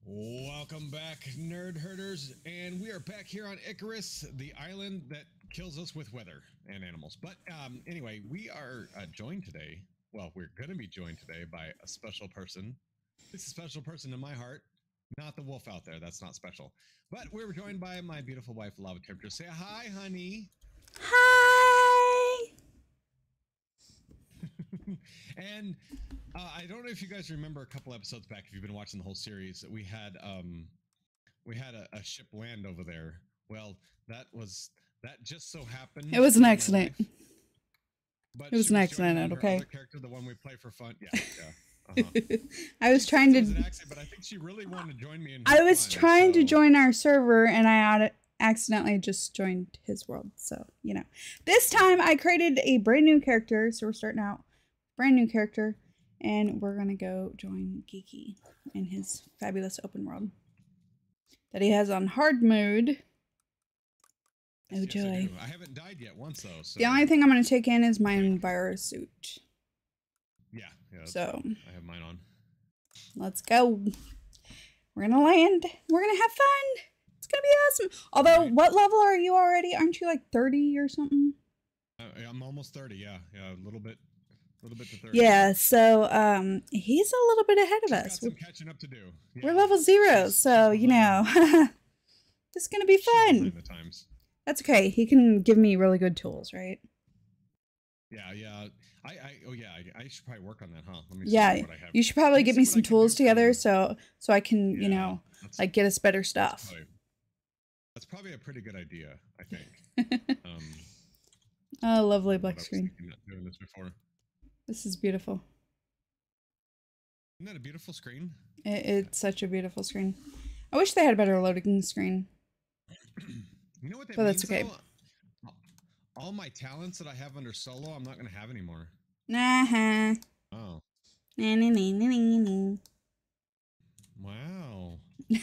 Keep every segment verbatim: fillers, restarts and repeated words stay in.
Welcome back, nerd herders, and we are back here on Icarus, the island that kills us with weather and animals. But um, anyway, we are uh, joined today. Well, we're going to be joined today by a special person. It's a special person in my heart, not the wolf out there. That's not special. But we're joined by my beautiful wife, Lava Tempter. Say hi, honey. Hi. And uh, I don't know if you guys remember a couple episodes back, if you've been watching the whole series, we had um, we had a, a ship land over there. Well, that was that just so happened. It was an accident. But it was an accident. Okay. Character, the one we play for fun. Yeah. Yeah. Uh-huh. I was trying to. It was an accident, but I think she really wanted to join me. In I was fun, trying so. to join our server, and I accidentally just joined his world. So you know, this time I created a brand new character. So we're starting out brand new character, and we're gonna go join Geeky in his fabulous open world that he has on hard mode. Oh yes, joy! yes, I, I haven't died yet once though. So. The only thing I'm gonna take in is my Enviro suit. Yeah. Yeah. So I have mine on. Let's go. We're gonna land. We're gonna have fun. It's gonna be awesome. Although, right. What level are you already? Aren't you like thirty or something? Uh, I'm almost thirty. Yeah, yeah, a little bit, a little bit to thirty. Yeah. So, um, he's a little bit ahead of She's us. Got some catching up to do. Yeah. We're level zero, she's, so she's you know, this is gonna be fun. The times. That's okay. He can give me really good tools, right? Yeah, yeah. I, I, oh yeah. I, I should probably work on that, huh? Let me yeah, see what I have. you should probably get me some tools together, so so I can, yeah, you know, like get us better stuff. That's probably, that's probably a pretty good idea, I think. um, oh, lovely black screen. Not doing this before. This is beautiful. Isn't that a beautiful screen? It, it's such a beautiful screen. I wish they had a better loading screen. You know what that but means, that's okay. Though? All my talents that I have under solo, I'm not going to have anymore. Uh-huh. Oh. Nah, nah, nah, nah, nah, nah. Wow.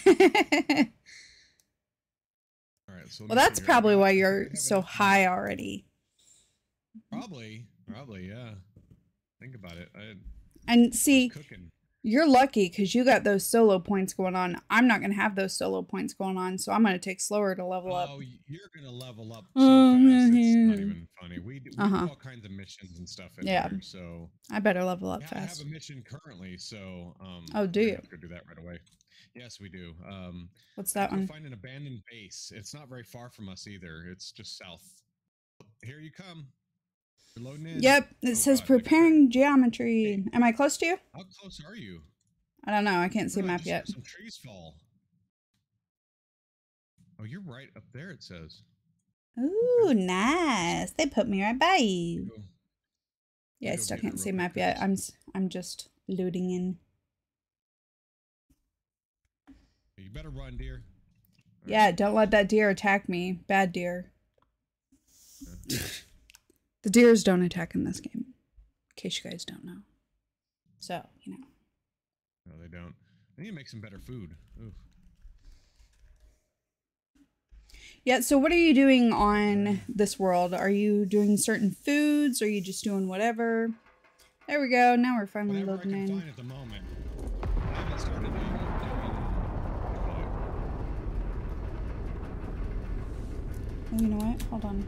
All right. So well, that's probably why you're so high already. Probably. Probably, yeah. Think about it. I, and see, cooking. You're lucky because you got those solo points going on. I'm not going to have those solo points going on, so I'm going to take slower to level up. Oh, you're going to level up so oh, fast. Yeah. It's not even funny. We, do, we uh-huh. do all kinds of missions and stuff in yeah. here, so... I better level up yeah, fast. I have a mission currently, so... Um, oh, do you? have to do that right away. Yes, we do. Um, What's that one? Find an abandoned base. It's not very far from us either. It's just south. Here you come. You're loading in. Yep, it oh, says God, preparing geometry. Hey. Am I close to you? How close are you? I don't know. I can't see no, a map yet. Some trees fall. Oh, you're right up there, it says. Ooh, okay. Nice. They put me right by you. Go. Yeah, I still can't see a map yet. I'm I'm just loading in. You better run, deer. All yeah, right. Don't let that deer attack me. Bad deer. Yeah. The deers don't attack in this game, in case you guys don't know. So, you know. No, they don't. I need to make some better food. Oof. Yeah, so what are you doing on this world? Are you doing certain foods? Or are you just doing whatever? There we go. Now we're finally whatever loading I can in. Find at the moment. I haven't started doing Oh, you know what? Hold on.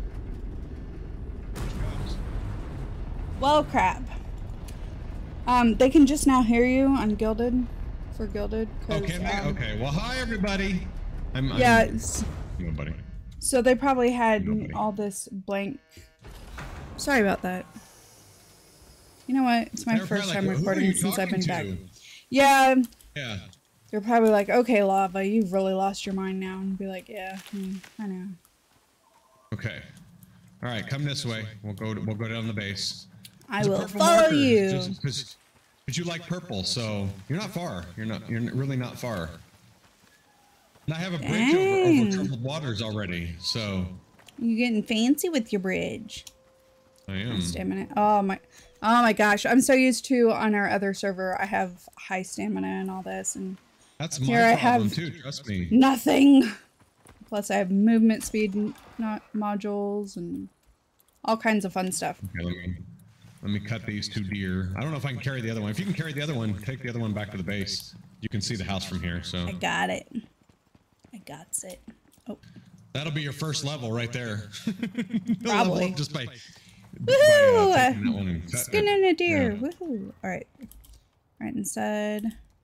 Well, crap. Um, they can just now hear you on Gilded, for Gilded. Okay, um, okay. Well, hi everybody. I'm, yeah. I'm, nobody. So they probably had nobody. all this blank. Sorry about that. You know what? It's my They're first time like, recording since I've been to? back. Yeah. Yeah. They're probably like, okay, Lava, you've really lost your mind now, and be like, yeah, hmm, I know. Okay. All right, come this way. We'll go. To, we'll go down the base. I will follow marker, you. Because you like purple, so you're not far. You're not. You're really not far. And I have a bridge over, over troubled waters already, so. You getting fancy with your bridge? I am. Stamina. Oh my. Oh my gosh! I'm so used to on our other server. I have high stamina and all this, and that's my here I problem have too. Trust me. Nothing. Plus, I have movement speed not modules and all kinds of fun stuff. Okay, let me let me cut these two deer. I don't know if I can carry the other one. If you can carry the other one, take the other one back to the base. You can see the house from here, so I got it. I got it. Oh. That'll be your first level right there. Probably. Level just by, Woohoo! by uh, taking that one and cut- Skinning a deer. yeah. Woohoo! All right. Right inside.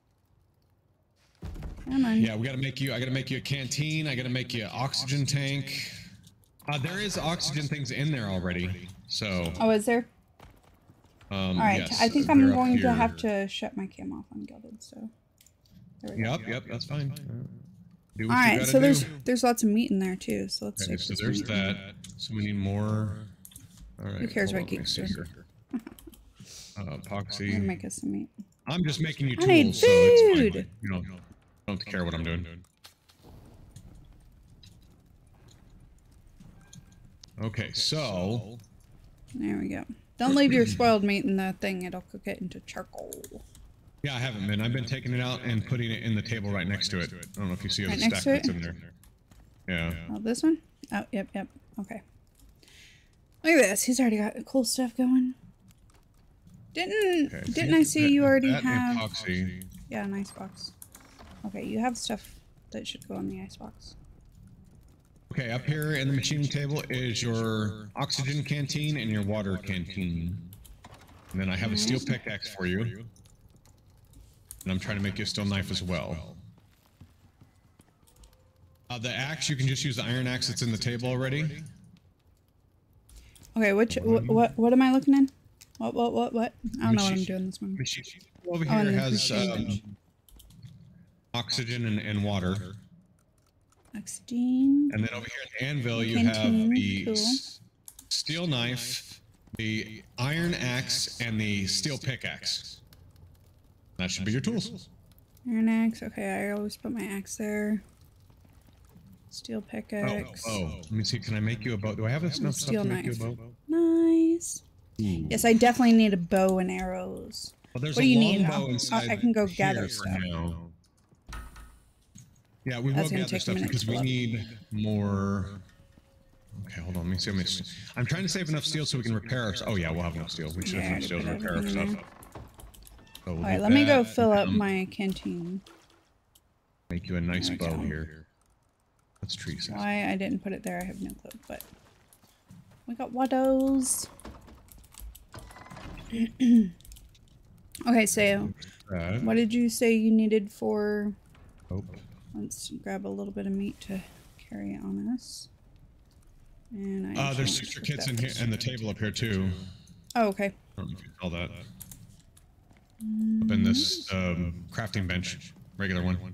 Come on. Yeah, we gotta make you. I gotta make you a canteen. I gotta make you an oxygen tank. Uh, there is oxygen things in there already. So. Oh, is there? Um, All right. yes, I think I'm they're up going to here. have to shut my cam off on Gilded. So. There we go. Yep, yep, that's fine. Uh, do All what you right. gotta So there's do. there's lots of meat in there too. So let's Okay, take so this there's meat. that. So we need more. All right. Who cares hold what on, let me see geeks do? here. Uh, I'm gonna epoxy. make us some meat. I'm just making you I need tools, so it's food. fine. You know, don't care what I'm doing. Okay, so There we go. Don't leave your spoiled meat in the thing. It'll cook it into charcoal. yeah, I haven't been. I've been taking it out and putting it in the table right next to it. I don't know if you see Right the next stack to that's it? in there. Yeah. Oh, this one? Oh, yep, yep. Okay. Look at this. He's already got cool stuff going. Didn't Okay, didn't I see you already that and have? epoxy. Yeah, an icebox. Okay, you have stuff that should go in the icebox. Okay, up here in the machining table is your oxygen canteen and your water canteen. And then I have a steel pickaxe for you. And I'm trying to make you a steel knife as well. Uh, the axe, you can just use the iron axe that's in the table already. Okay, which what what, what am I looking in? What what what what? I don't know what I'm Machine- doing this morning. Machine over Oh, here and the has machine um, bench. oxygen and, and water. Oxygen. And then over here at the anvil, you Canteen, have the cool. s- steel knife, the iron axe, and the steel pickaxe. That should be your tools. Iron axe. Okay, I always put my axe there. Steel Oh, pickaxe. oh, let me see. Can I make you a bow? Do I have enough stuff Steel to make you a knife. bow? Nice. Ooh. Yes, I definitely need a bow and arrows. Well, there's What a do you need? longbow I'll- inside I can go here gather for stuff. now. Yeah, we will That's gonna gather take a stuff minute because to we fill up. need more. Okay, hold on. Let me see. Let me see. I'm trying to save enough steel so we can repair our. Oh yeah, we'll have enough steel. We should Yeah, have enough steel to I already repair our put stuff. everything So we'll All do right, let me go that, fill up um, my canteen. Make you a nice There we bow go. here. Let's tree size. Why I didn't put it there, I have no clue. But we got waddles. Okay, so That. what did you say you needed for? Oh, Let's grab a little bit of meat to carry on us. And I uh, actually there's need to extra put kits that in here first. and the table up here too. Oh, okay. I don't know if you saw that. Up in this um, crafting bench, regular one.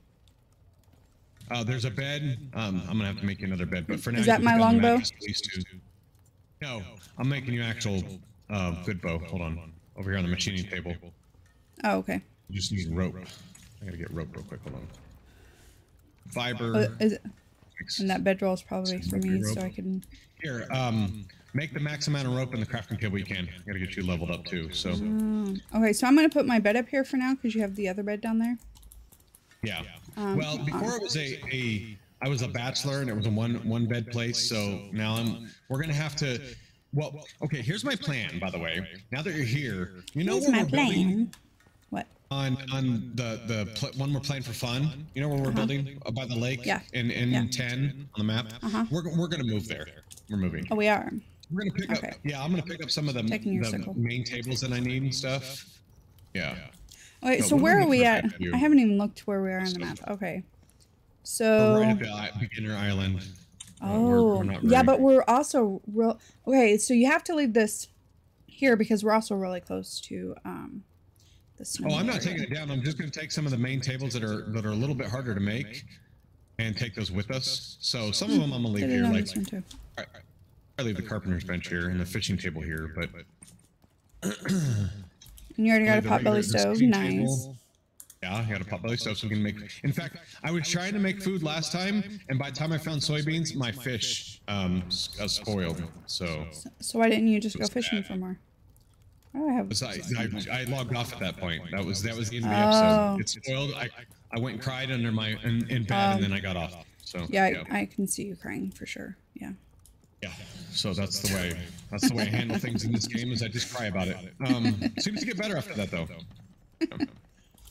Uh, there's a bed. Um, I'm gonna have to make you another bed, but for now, Is you that can my put down the longbow? mattress at least two. No, I'm making you actual uh, good bow. Hold on, over here on the machining table. Oh, okay. You just need rope. I gotta get rope real quick. Hold on. Fiber. Oh, is it? six- And that bedroll is probably Six for me, rope. so I can. Here, um, make the max amount of rope in the crafting table you can. Gotta get you leveled up too. So Um, okay, so I'm gonna put my bed up here for now because you have the other bed down there. yeah. Um, Well, before it was a, a I was a bachelor and it was a one one bed place. So now I'm we're gonna have to. Well, okay. Here's my plan. By the way, now that you're here, you know Here's where my we're building plan. What? on on the the pl one we're playing for fun. You know where we're building uh, by the lake. Yeah. In in Yeah. ten on the map. Uh-huh. We're we're gonna move there. We're moving. Oh, we are. We're gonna pick Okay. up. Yeah, I'm gonna pick up some of the, Taking your the sickle. main tables that I need and stuff. Yeah. Okay, So so what where do are we we need at? for view? I haven't even looked where we are on the map. Okay. We're So. right at the i- beginner island. Uh, Oh, we're- we're not yeah, very- but we're also real. Okay, so you have to leave this here because we're also really close to um. The snow Oh, I'm not area. taking it down. I'm just going to take some of the main tables that are that are a little bit harder to make, and take those with us. So some of them I'm gonna leave Did it here. on Like this one too. I, I leave the carpenter's bench here and the fishing table here, but And you already got a the potbelly regular- the stove. sitting Nice. table. Yeah, I got a potbelly stove, so we can make. In fact, I was trying to make food last time, and by the time I found soybeans, my fish um s- got spoiled. So So why didn't you just go It's fishing bad. for more? Oh, I have. was I, I I logged off at that point. That was that was the end of the Oh. episode. It spoiled. I I went and cried under my in, in bed, Um, and then I got off. So Yeah, I, I can see you crying for sure. Yeah. Yeah, so that's the way. That's the way I handle things in this game. Is I just cry about it. Um, seems to get better after that, though.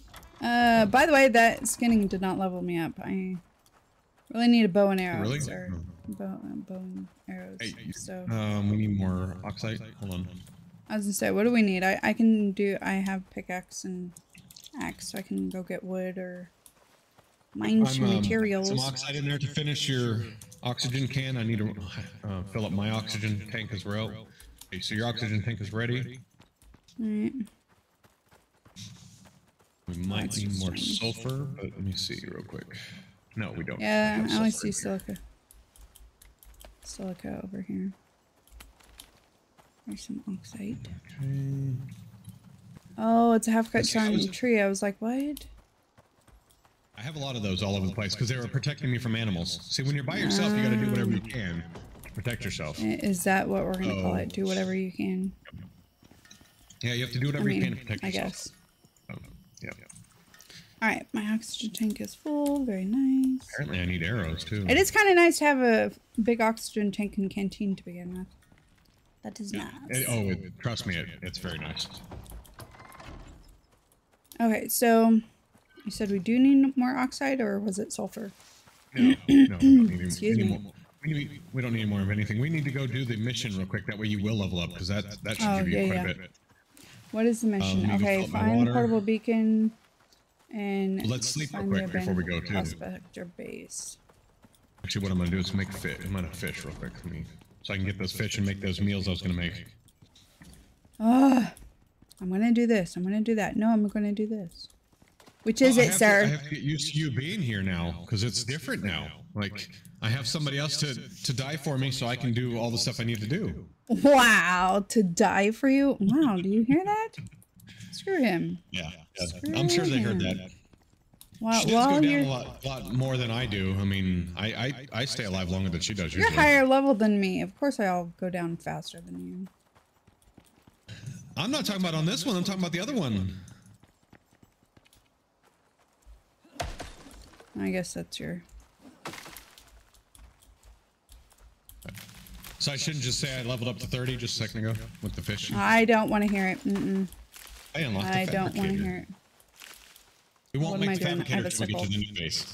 Uh, by the way, that skinning did not level me up. I really need a bow and arrows. Really? Or bow, uh, bow and arrows. Hey, So um, we need more oxide. Hold on. I was gonna say, what do we need? I I can do. I have pickaxe and axe, so I can go get wood or mine some um, materials. Some oxide in there to finish your oxygen can. I need to uh, fill up my oxygen tank as well. Okay, so your oxygen tank is ready. Alright. We might That's need more strange. sulfur, but let me see real quick. No, we don't. Yeah, have I only sulfur see in here. silica. Silica over here. There's some oxide. Okay. Oh, it's a half cut See, I shiny was- tree. I was like, what? I have a lot of those all over the place because they were protecting me from animals. See, when you're by yourself, you got to do whatever you can to protect yourself. I- Is that what we're gonna call Oh. it? Do whatever you can. Yeah, you have to do I whatever you can mean, to protect I yourself. guess. Oh, yeah. Alright, my oxygen tank is full. Very nice. Apparently, I need arrows too. It is kind of nice to have a big oxygen tank and canteen to begin with. That is nice. It- oh, it, trust me, it, it's very nice. Okay, so you said we do need more oxide, or was it sulfur? No, no, we don't need any- Excuse any me. more. We, need, we don't need more of anything. We need to go do the mission real quick. That way, you will level up because that that should Oh, give you yeah, quite yeah. a bit. What is the mission? you can Okay, fill up my find the water. portable beacon and Let's sleep real find the quick before we go, abandoned too. prospector base. Actually, what I'm gonna do is make a fish. I'm gonna fish real quick for me, so I can get those fish and make those meals I was gonna make. Oh, I'm gonna do this. I'm gonna do that. No, I'm gonna do this. Which is Well, I it, have sir? To, I have to get used to you being here now because it's different now. Like I have somebody else to to die for me, so I can do all the stuff I need to do. Wow, to die for you? Wow, do you hear that? Screw him. Yeah, yeah. I'm sure they heard that. Wow, She does well, go down you're, a lot, lot more than I do. I mean, I, I, I stay alive longer than she does you're usually. higher level than me. Of course I'll go down faster than you. I'm not talking about on this one. I'm talking about the other one. I guess that's your... So I shouldn't just say I leveled up to thirty just a second ago with the fish. I don't want to hear it. Mm-mm. I unlocked I the don't want to fabricator. hear it. We won't What am make the I doing? I have fabricator a till we get to sickle. the new base.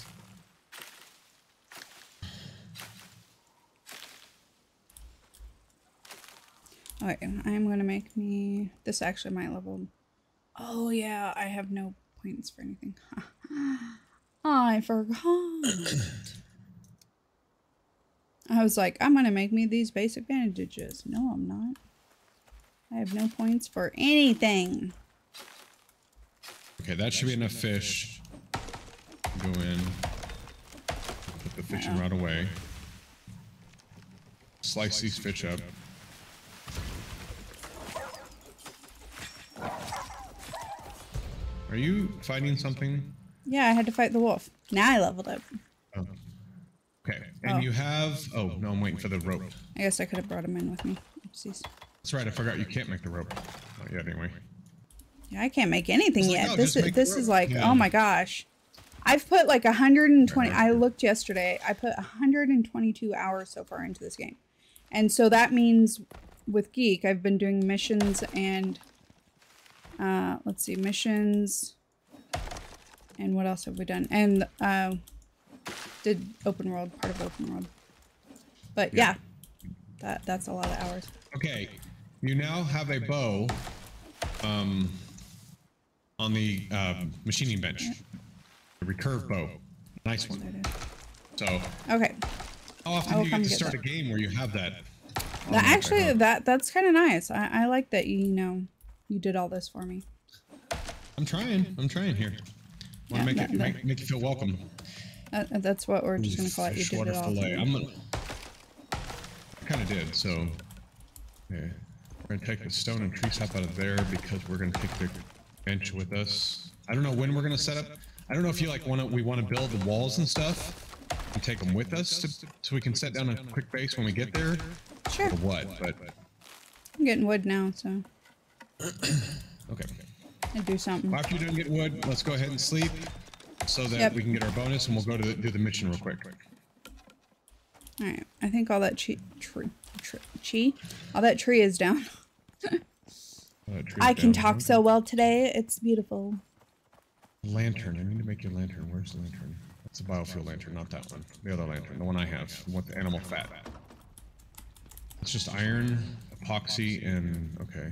Okay, I'm going to make me... This actually might level... Oh, yeah, I have no points for anything. I forgot. I was like, I'm going to make me these basic bandages. No, I'm not. I have no points for anything. Okay, that should be enough fish. Go in. Put the fishing Uh-oh. rod away. Slice these fish up. Are you fighting something? Yeah, I had to fight the wolf. Now I leveled up. Oh. Okay, and Oh. you have... Oh, no, I'm waiting for the rope. I guess I could have brought him in with me. Oopsies. That's right, I forgot you can't make the rope. Not yet, anyway. Yeah, I can't make anything It's like, yet. no, this just is make this rope. is like, Yeah. oh my gosh. I've put like one hundred twenty. I looked yesterday. I put one hundred twenty-two hours so far into this game, and so that means with Geek, I've been doing missions and uh, let's see, missions, and what else have we done? And uh, did open world, part of open world. But yeah, that that's a lot of hours. Okay, you now have a bow um, on the uh, machining bench. A recurve bow. Nice one. There it is. So, Okay. how I often will do you come get to get start that. a game where you have that? on That the actually, background? that that's kind of nice. I, I like that you, you know, you did all this for me. I'm trying. I'm trying here. Want to Yeah, make that- it make, make you feel welcome. That, that's what we're just gonna call it. You Fish did water it all. For fillet. me. I'm gonna. I kind of did. So, yeah, we're gonna take the stone and tree sap out of there because we're gonna take the bench with us. I don't know when we're gonna set up. I don't know if you like want to. We want to build the walls and stuff and take them with us to, so we can set down a quick base when we get there, Sure. or what? But I'm getting wood now, so okay. I do something. After you're done getting wood, let's go ahead and sleep so that Yep. we can get our bonus, and we'll go to the, do the mission real quick. All right. I think all that chi, tree, tree, chi, all that tree is down. Uh, trees I can down. talk so well today. It's beautiful. Lantern. I need to make your lantern. Where's the lantern? That's a biofuel lantern, not that one. The other lantern, the one I have, with the animal fat. It's just iron, epoxy, and okay.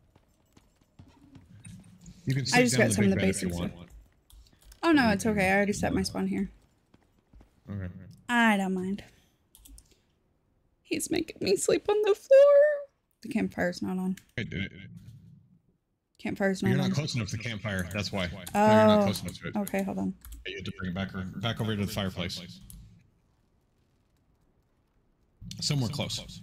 You can I just down got the some of big the bed if you basics. want. Oh no, it's okay. I already set my spawn here. Okay. I don't mind. He's making me sleep on the floor. The campfire's not on. I did it. Campfire's not You're on. not close enough to the campfire. That's why. Oh. No, you're not close enough to it. Okay, hold on. You have to bring it back, back over to the fireplace. Somewhere close.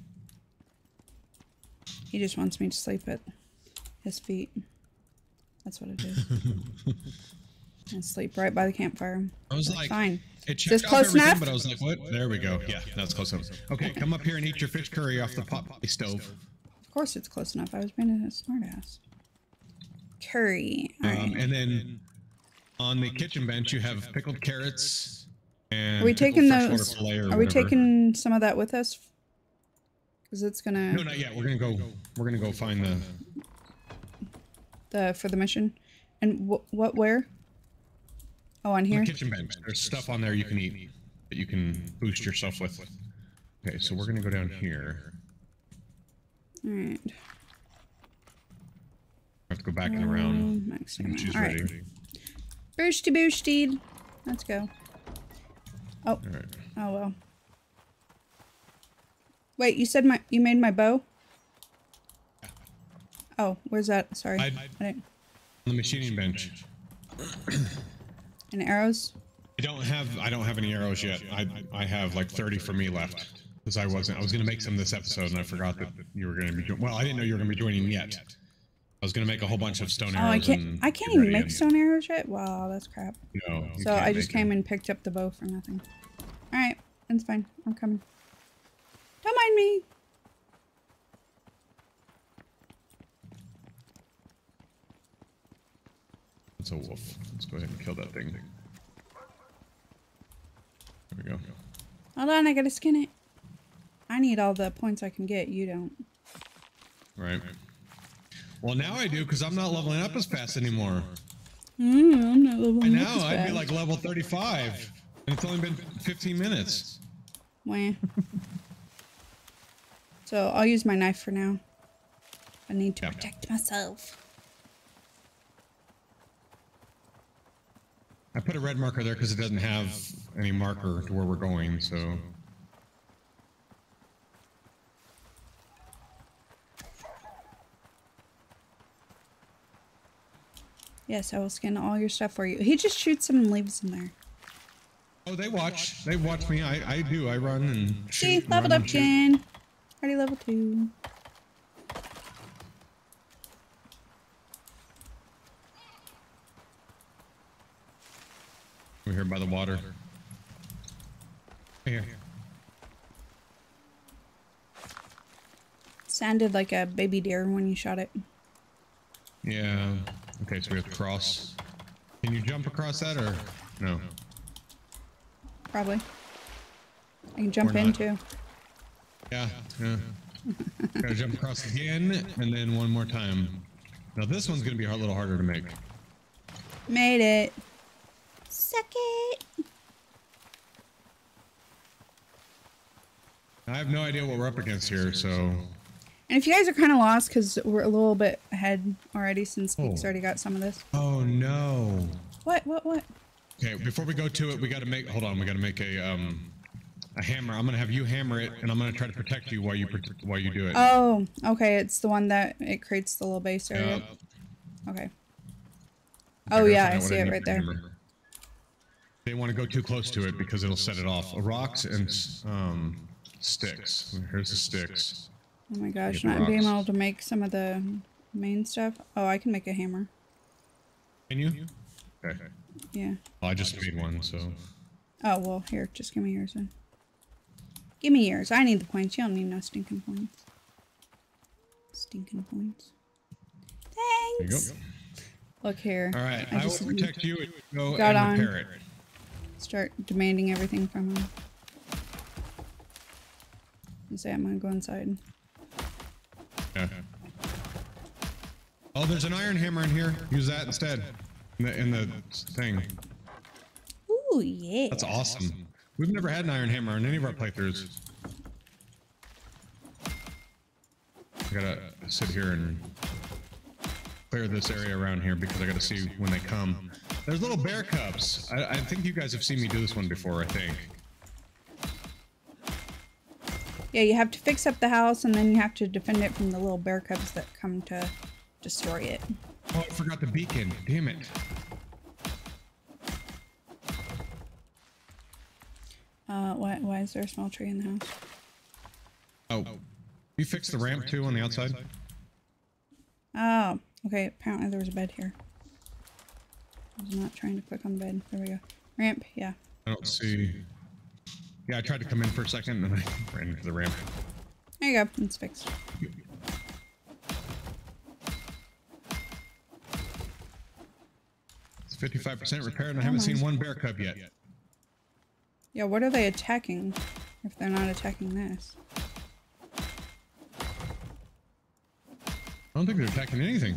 He just wants me to sleep at his feet. That's what it is. And sleep right by the campfire. I was That's like, fine. it Is this checked off close everything, enough? but I was like, what? There we go. Yeah, that's close enough. Okay, come up here and eat your fish curry off the pot stove. Of course it's close enough. I was being a smart ass. Curry. All Um, right. and then on the kitchen bench, you have pickled carrots and Are we pickled taking freshwater those? fillet or Are we whatever. taking some of that with us? Because it's gonna No, not yet. We're gonna go. We're gonna go find the. the for the mission. And wh what where? Oh, on here. The kitchen bench. There's stuff on there you can eat that you can boost yourself with. Okay, so we're gonna go down here. All right. I have to go back and around. Um, max And she's All right. ready. Boosty boosty. Let's go. Oh. All right. Oh well. Wait, you said my you made my bow? Oh, where's that? Sorry. I, I didn't. on the machining bench. And arrows? I don't have. I don't have any arrows yet. I I have like thirty for me left because I wasn't. I was gonna make some this episode and I forgot that you were gonna be. Jo well, I didn't know you were gonna be joining yet. I was gonna make a whole bunch of stone Oh, arrows. I can't. and I can't get even ready make and- stone arrows yet. Wow, that's crap. No. you So can't I just make came them. and picked up the bow for nothing. All right, that's fine. I'm coming. Don't mind me. It's a wolf. Let's go ahead and kill that thing. There we go. Hold on, I gotta skin it. I need all the points I can get. You don't. Right. Well, now I do because I'm not leveling up as fast anymore. Mm, I'm not leveling I up know. as I'd be fast. like level thirty-five, and it's only been fifteen minutes. Wah. So I'll use my knife for now. I need to Yeah. protect myself. I put a red marker there because it doesn't have any marker to where we're going, so. Yes, I will skin all your stuff for you. He just shoots them and leaves them there. Oh, they watch. They watch me. I, I do. I run and See, shoot. leveled run up and shoot. again. Already level two. We're here by the water. Here. Sounded like a baby deer when you shot it. Yeah. Okay, so we have to cross. Can you jump across that or no? Probably. I can jump Or in not. too. Yeah. Yeah. Gotta jump across again and then one more time. Now this one's gonna be a little harder to make. Made it. Suck it. I have no idea what we're up against here, so. And if you guys are kind of lost because we're a little bit ahead already since Geek's Oh. already got some of this. Oh no. What? What? What? Okay, before we go to it, we gotta make. Hold on, we gotta make a um, a hammer. I'm gonna have you hammer it, and I'm gonna try to protect you while you prote- while you do it. Oh, okay. It's the one that it creates the little base area. Yeah. Okay. I Oh gotta yeah, find I out what see it need right for there. hammer. They want to go too close to it because it'll set it off. Rocks and um, sticks. Here's the sticks. Oh my gosh, Get the not being rocks. able to make some of the main stuff. Oh, I can make a hammer. Can you? Okay. Yeah. Well, I just made one, so. Oh, well, here, just give me yours then. Give me yours. I need the points. You don't need no stinking points. Stinking points. There you go. Thanks. Look here. All right, I I, just will protect you. And go got and on. repair it. Start demanding everything from him. And say I'm gonna go inside. Yeah. Oh, there's an iron hammer in here. Use that instead. In the, in the thing. Ooh, yeah. That's awesome. We've never had an iron hammer on any of our playthroughs. I gotta sit here and clear this area around here because I gotta see when they come. There's little bear cubs. I, I think you guys have seen me do this one before, I think. Yeah, you have to fix up the house and then you have to defend it from the little bear cubs that come to destroy it. Oh, I forgot the beacon. Damn it. Uh, why, why is there a small tree in the house? Oh, you fixed the ramp too on the outside? Oh, okay. Apparently there was a bed here. I was not trying to click on the bed. There we go. Ramp, yeah. I don't see. Yeah, I tried to come in for a second and then I ran into the ramp. There you go. It's fixed. It's fifty-five percent repaired and I haven't seen one bear cub yet. Yeah, what are they attacking if they're not attacking this? I don't think they're attacking anything.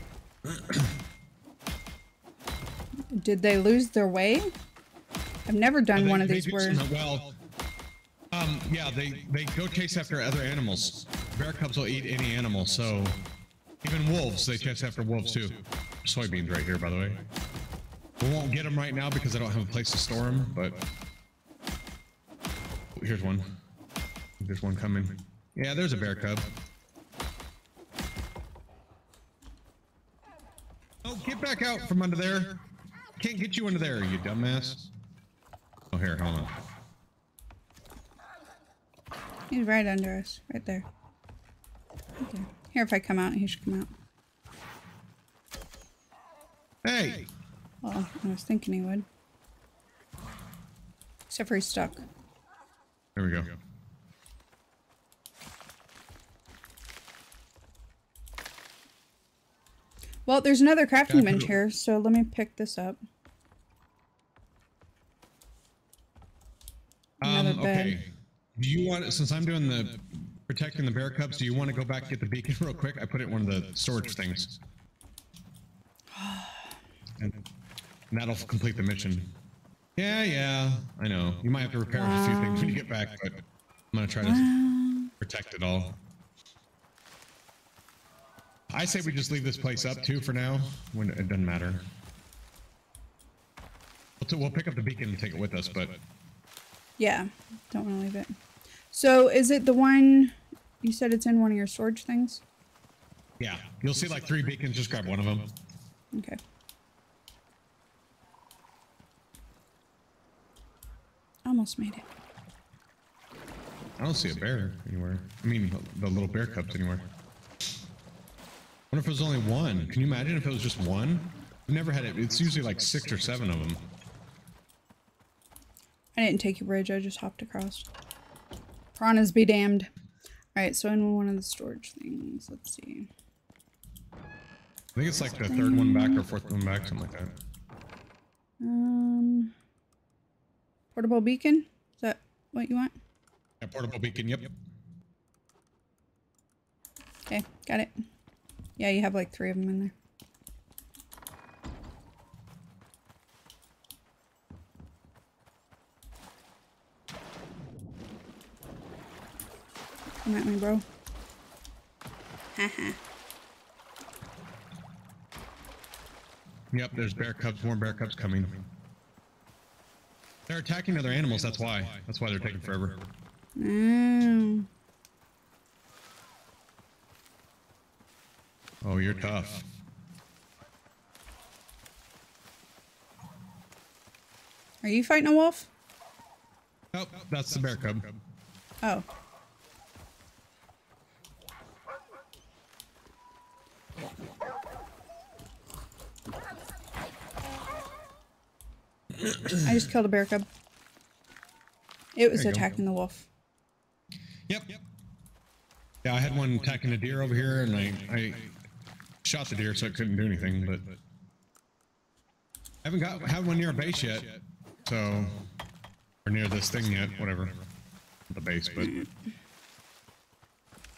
Did they lose their way? I've never done they, one of they these where... Some, well, um, yeah, they, they go chase after other animals. Bear cubs will eat any animal, so... Even wolves, they chase after wolves too. Soybeans right here, by the way. We won't get them right now because I don't have a place to store them, but... Oh, here's one. There's one coming. Yeah, there's a bear cub. Oh, get back out from under there. Can't get you under there, you dumbass. Oh, here, hold on. He's right under us. Right there. Right there. Here, if I come out, he should come out. Hey! Well, I was thinking he would. Except for he's stuck. There we go. Well, there's another crafting bench here, so let me pick this up. Another Um, bed. okay. Do you want, since I'm doing the protecting the bear cubs, do you want to go back and get the beacon real quick? I put it in one of the storage things. And that'll complete the mission. Yeah, yeah, I know. You might have to repair wow. a few things when you get back, but I'm gonna try to wow. protect it all. I say we just leave this place up too for now. When it doesn't matter. We'll, we'll pick up the beacon and take it with us, but yeah, don't want to leave it. So is it the one you said it's in one of your storage things? Yeah, you'll see like three beacons. Just grab one of them. Okay. Almost made it. I don't see a bear anywhere. I mean, the little bear cubs anywhere. I wonder if it was only one. Can you imagine if it was just one? I've never had it. It's usually like six or seven of them. I didn't take your bridge. I just hopped across. Piranhas be damned. Alright, so in one of the storage things. Let's see. I think it's like the third one back or fourth one back, something like that. Um, portable beacon? Is that what you want? Yeah, portable beacon, yep. Okay, got it. Yeah, you have like three of them in there. Come at me, bro. Haha. Yep, there's bear cubs, more bear cubs coming. They're attacking other animals, that's why. That's why they're taking forever. Mm. Oh, you're tough. Are you fighting a wolf? Nope, that's the bear cub. Oh. I just killed a bear cub. It was attacking the wolf. Yep. Yep. Yeah, I had one attacking a deer over here, and I, I shot the deer so it couldn't do anything, but I haven't got had one near a base yet, so or near this thing yet, whatever. The base, but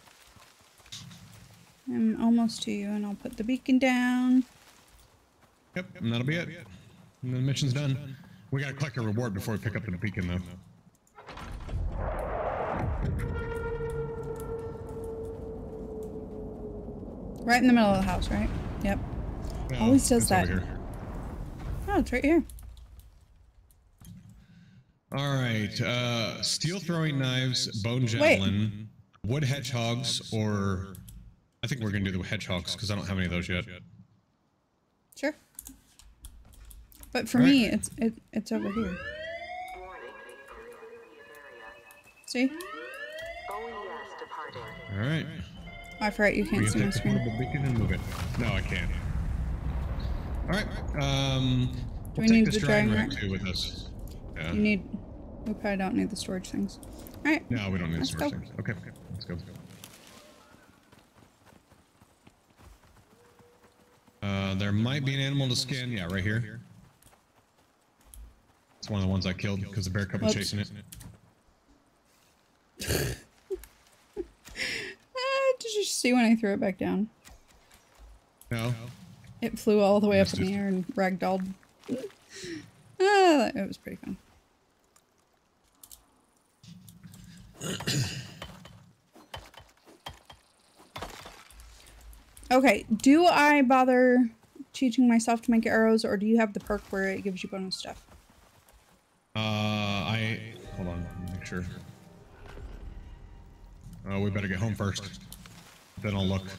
I'm almost to you, and I'll put the beacon down. Yep, and that'll be it. And the mission's done. We gotta collect a reward before we pick up the beacon, though. Right in the middle of the house, right? Yep. No, Always does it's that. over here. Oh, it's right here. All right. Uh, steel throwing knives, bone javelin, wood hedgehogs, or I think we're gonna do the hedgehogs because I don't have any of those yet. Sure. But for All me, right. it's it, it's over here. See? All right. Oh, I forgot you We can't can see my take the screen. portable beacon and move it. No, I can't. All right. Um, Do we'll we take need this the drying drying rack rack? too with us. Yeah. You need. We probably don't need the storage things. All right. No, we don't need Let's storage go. things. Okay, okay, let's go. Uh, there might be an animal to skin. Yeah, right here. It's one of the ones I killed because the bear cub was Whoops. chasing it. Ah, did you see when I threw it back down? No. It flew all the way up Missed in the it. air and ragdolled. Ah, it was pretty fun. Okay, do I bother teaching myself to make arrows, or do you have the perk where it gives you bonus stuff? Uh, I hold on. Let me make sure. Oh, we better get home first. Then I'll look.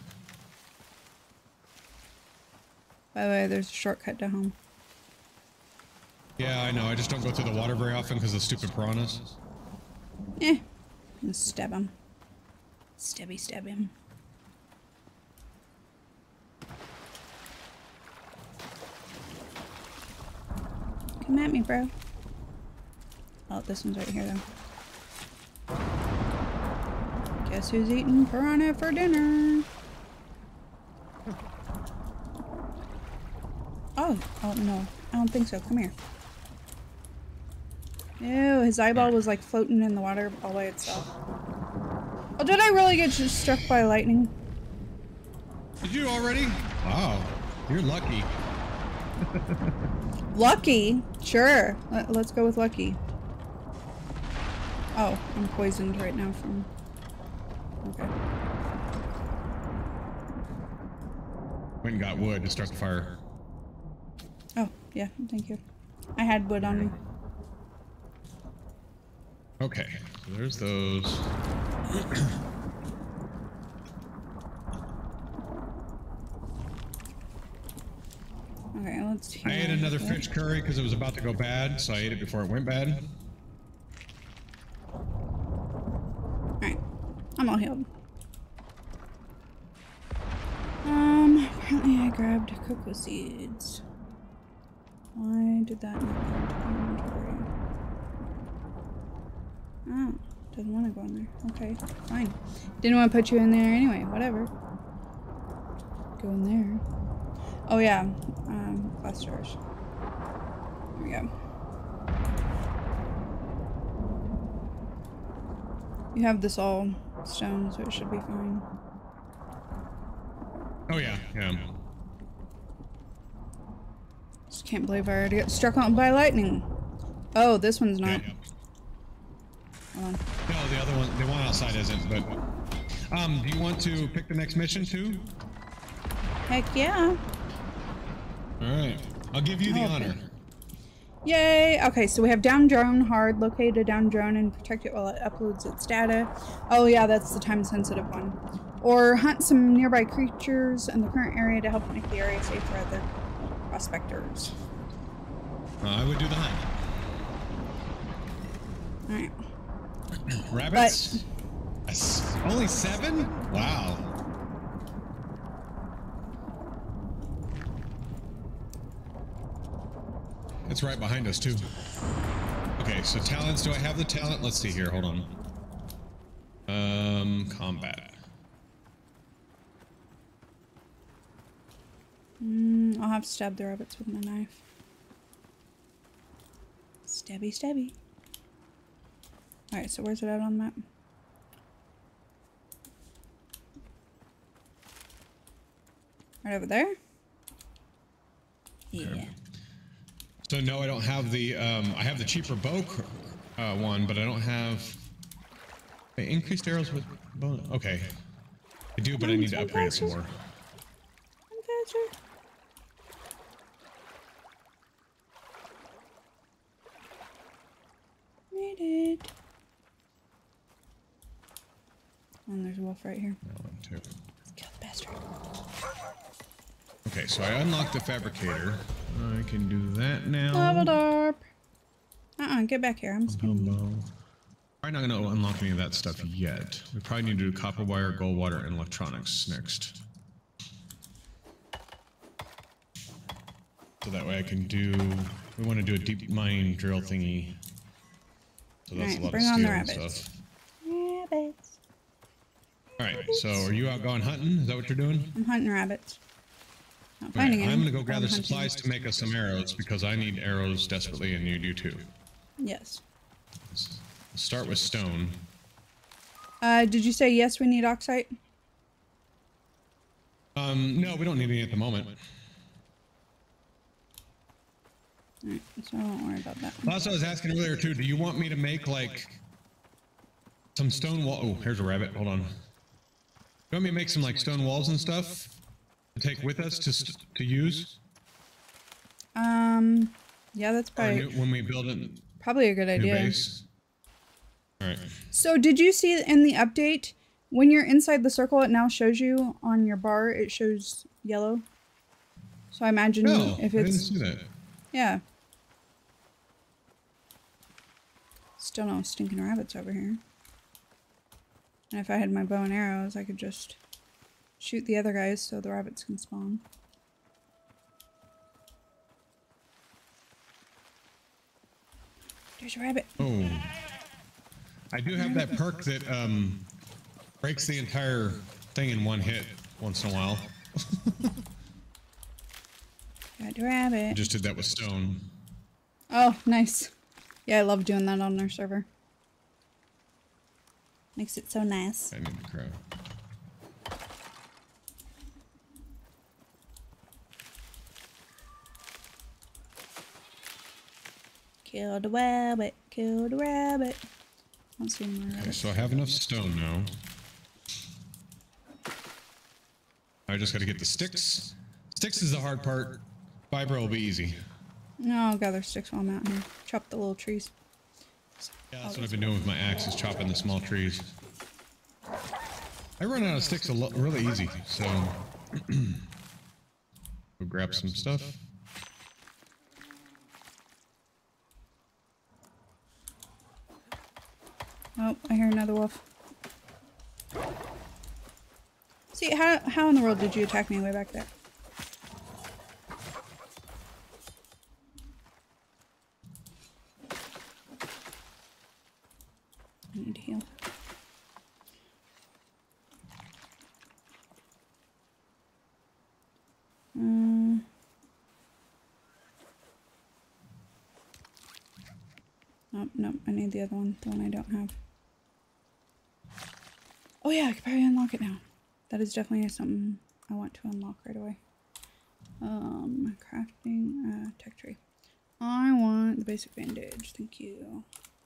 By the way, there's a shortcut to home. Yeah, I know. I just don't go through the water very often because of stupid piranhas. Eh. Just stab him. Stabby stab him. Come at me, bro. Oh, this one's right here, though. Guess who's eating piranha for dinner? Oh, oh no. I don't think so. Come here. Ew, his eyeball was like floating in the water all by itself. Oh, did I really get just struck by lightning? Did you already? Wow, you're lucky. Lucky? Sure. Let, let's go with lucky. Oh, I'm poisoned right now from... Okay. Went and got wood to start the fire. Oh, yeah, thank you. I had wood on me. Okay, so there's those. Okay, let's I ate another fish curry because it was about to go bad, so I ate it before it went bad. Alright. I'm all healed. Um, apparently I grabbed cocoa seeds. Why did that not go into my inventory? Oh, doesn't want to go in there. Okay, fine. Didn't want to put you in there anyway. Whatever. Go in there. Oh yeah, um, glass jars. There we go. You have this all stone, so it should be fine. Oh yeah, yeah. Just can't believe I already got struck on by lightning. Oh, this one's Yeah, not. yeah. Hold on. No, the other one, the one outside isn't. But um, do you want to pick the next mission too? Heck yeah. All right, I'll give you the Oh, okay. honor. Yay! Okay, so we have down drone hard. Locate a down drone and protect it while it uploads its data. Oh yeah, that's the time sensitive one. Or hunt some nearby creatures in the current area to help make the area safe for other prospectors. Uh, I would do the hunt. Alright. Rabbits? Yes. Only seven? Wow. It's right behind us too. Okay, so talents. Do I have the talent? Let's see here. Hold on. Um, combat. Mm, I'll have to stab the rabbits with my knife. Stabby, stabby. Alright, so where's it at on the map? Right over there? Yeah. Okay. So no, I don't have the. Um, I have the cheaper bow uh, one, but I don't have. Wait, increased arrows with bow. Okay, I do, but I need to upgrade it some more. I'm faster. Made it. And there's a wolf right here. That one too. Kill the bastard. Okay, so I unlocked the fabricator. I can do that now. Leveled up. Uh-uh, get back here. I'm spinning you. Probably not going to unlock any of that stuff yet. We probably need to do copper wire, gold water, and electronics next. So that way I can do... We want to do a deep mine drill thingy. So that's Alright, a lot bring of on steel the and rabbits. stuff. Rabbits. Alright, so are you out going hunting? Is that what you're doing? I'm hunting rabbits. Not Alright, finding any. I'm going to go but gather I'm hunting. supplies to make us some arrows because I need arrows desperately and you do too. Yes. Let's start with stone. Uh, did you say yes, we need oxide? Um, no, we don't need any at the moment. Alright, so I won't worry about that. Plus, I was asking earlier too, do you want me to make like some stone wall? Oh, here's a rabbit. Hold on. You want me to make some like stone walls and stuff to take with us to st to use? Um, yeah, that's Or probably, new, when we build a new probably a good idea. base? All right. So did you see in the update, when you're inside the circle, it now shows you on your bar, it shows yellow. So I imagine No, if I didn't it's, see that. yeah. Still no stinking rabbits over here. And if I had my bow and arrows, I could just shoot the other guys so the rabbits can spawn. There's a rabbit. Oh. I do have that perk that um, breaks the entire thing in one hit once in a while. Got a rabbit. I just did that with stone. Oh, nice. Yeah, I love doing that on our server. Makes it so nice. I need to grab. Kill the rabbit, kill the rabbit. I don't see more Okay, rabbits. so I have enough stone now. I just got to get the sticks. Sticks is the hard part. Fiber will be easy. No, I'll gather sticks while I'm out here. Chop the little trees. Yeah, that's what I've been doing with my axe, is chopping the small trees. I run out of sticks a lo really easy, so go grab some stuff. Oh, I hear another wolf. See, how, how in the world did you attack me way back there? I need to heal. Um, oh, no, I need the other one, the one I don't have. Oh yeah, I could probably unlock it now. That is definitely something I want to unlock right away. Um, crafting, uh, tech tree. I want the basic bandage, thank you.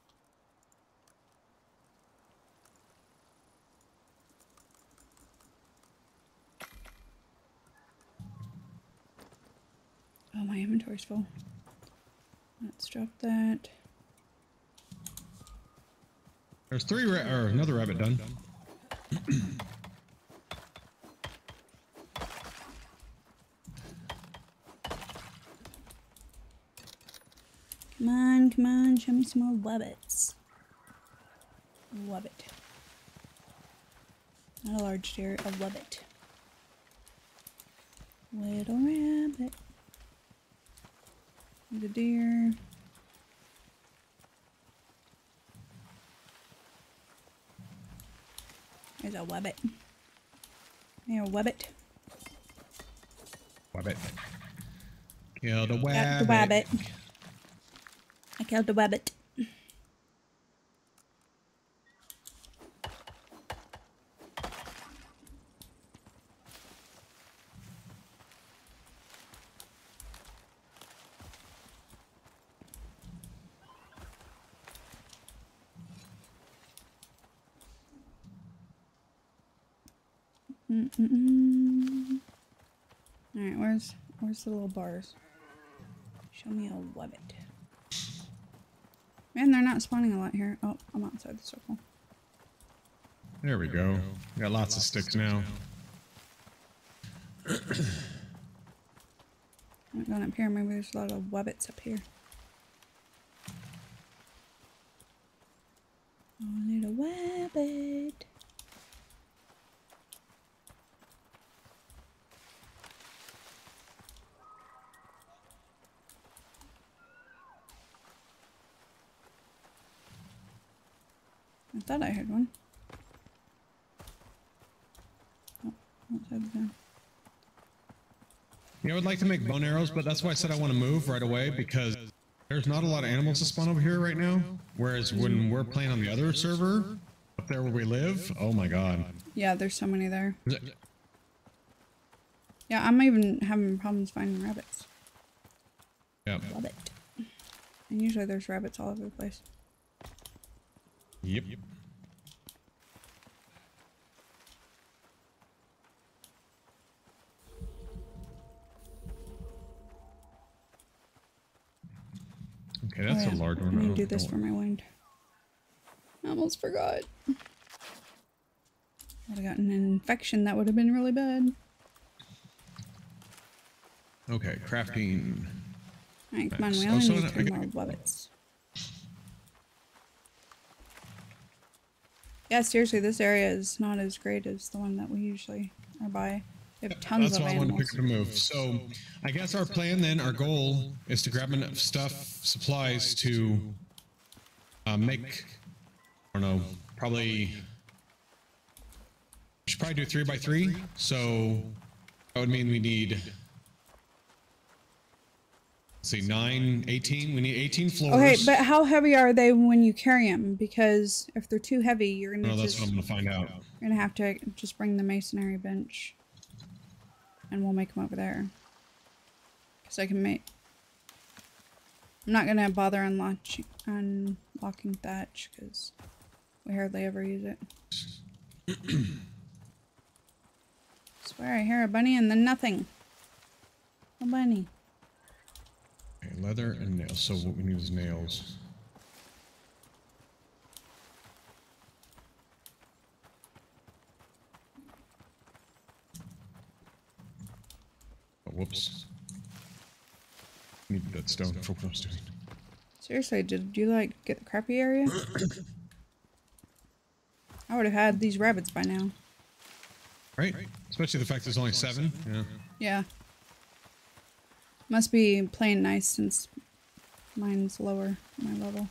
Oh, my inventory's full. Let's drop that. There's three ra or another rabbit done. Come on, come on, show me some more wabbits. Wabbit. Not a large deer, a wabbit. Little rabbit. There's a deer. There's a wabbit. There, wabbit. Wabbit. Kill the Got wabbit. the wabbit. I killed the wabbit. Mm -mm -mm. All right, where's where's the little bars? Show me a webbit. Man, they're not spawning a lot here. Oh, I'm outside the circle. There we go. We got lots of sticks now. I'm going up here. Maybe there's a lot of webbits up here. Oh, little webbit. I thought I heard one. Oh, outside the door. Yeah, I would like to make bone arrows, but that's why I said I want to move right away, because there's not a lot of animals to spawn over here right now. Whereas when we're playing on the other server, up there where we live, oh my god. Yeah, there's so many there. Yeah, I'm even having problems finding rabbits. Yep. Love it. And usually there's rabbits all over the place. Yep. Yep. Okay, that's oh, yeah. a large one. I need Oh, to do this don't- for my wind. I almost forgot. Would have gotten an infection. That would have been really bad. Okay, crafting. Alright, come on. Nice. We Oh, only so need I- three I- more webbits. Yeah, seriously, this area is not as great as the one that we usually are by. We have tons That's of why I wanted to animals. pick up a move. So, I guess our plan then, our goal is to grab enough stuff, supplies to uh, make, I don't know, probably, we should probably do three by three. So, that would mean we need, let's see, nine, eighteen. We need eighteen floors. Okay, but how heavy are they when you carry them? Because if they're too heavy, you're gonna No, that's just what I'm going to find out. you're gonna have to just bring the masonry bench, and we'll make them over there. Cause I can make. I'm not gonna bother unlocking unlocking thatch because we hardly ever use it. Swear I hear a bunny and then nothing. A bunny. Okay, leather and nails. So what we need is nails. Oh, whoops. Need that stone for what I was doing. Seriously, did you like get the crappy area? I would have had these rabbits by now. Right? Especially the fact there's only seven. Yeah. Yeah. Must be playing nice since mine's lower, my level.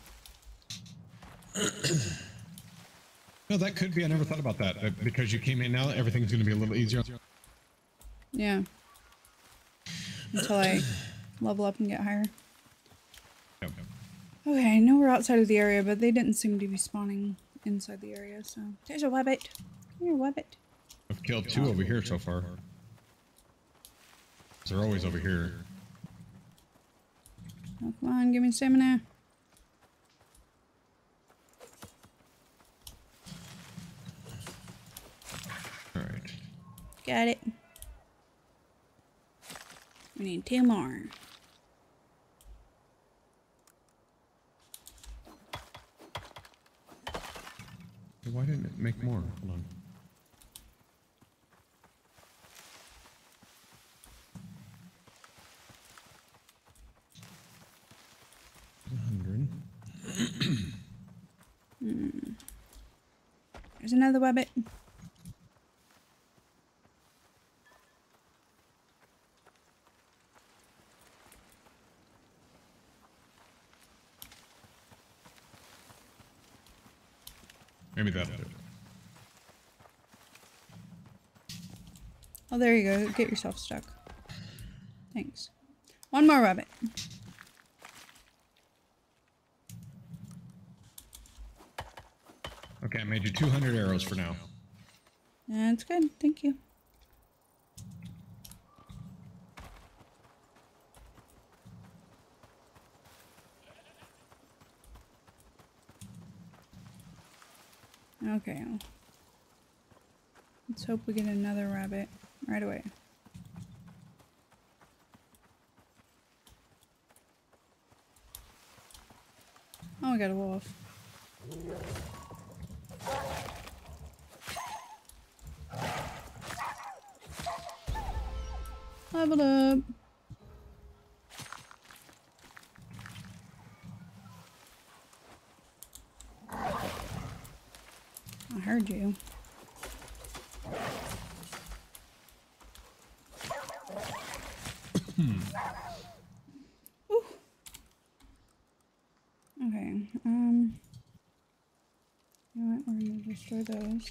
No, that could be. I never thought about that. Uh, because you came in now, everything's going to be a little easier. Yeah. Until I level up and get higher. Yep. Okay, I know we're outside of the area, but they didn't seem to be spawning inside the area, so... There's a webbit. Come here, webbit. I've killed two over here so far. They're always over here. Oh, come on, give me stamina. Alright. Got it. We need two more. Why didn't it make more? Hold on. one hundred. Hmm. There's another webbit. Maybe that'll do it. Oh, there you go. Get yourself stuck. Thanks. One more rabbit. Okay, I made you two hundred arrows for now. That's good. Thank you. Okay. Let's hope we get another rabbit right away. Oh, we got a wolf. Level up. I heard you. Ooh. Okay, um, you know what, we're gonna destroy those.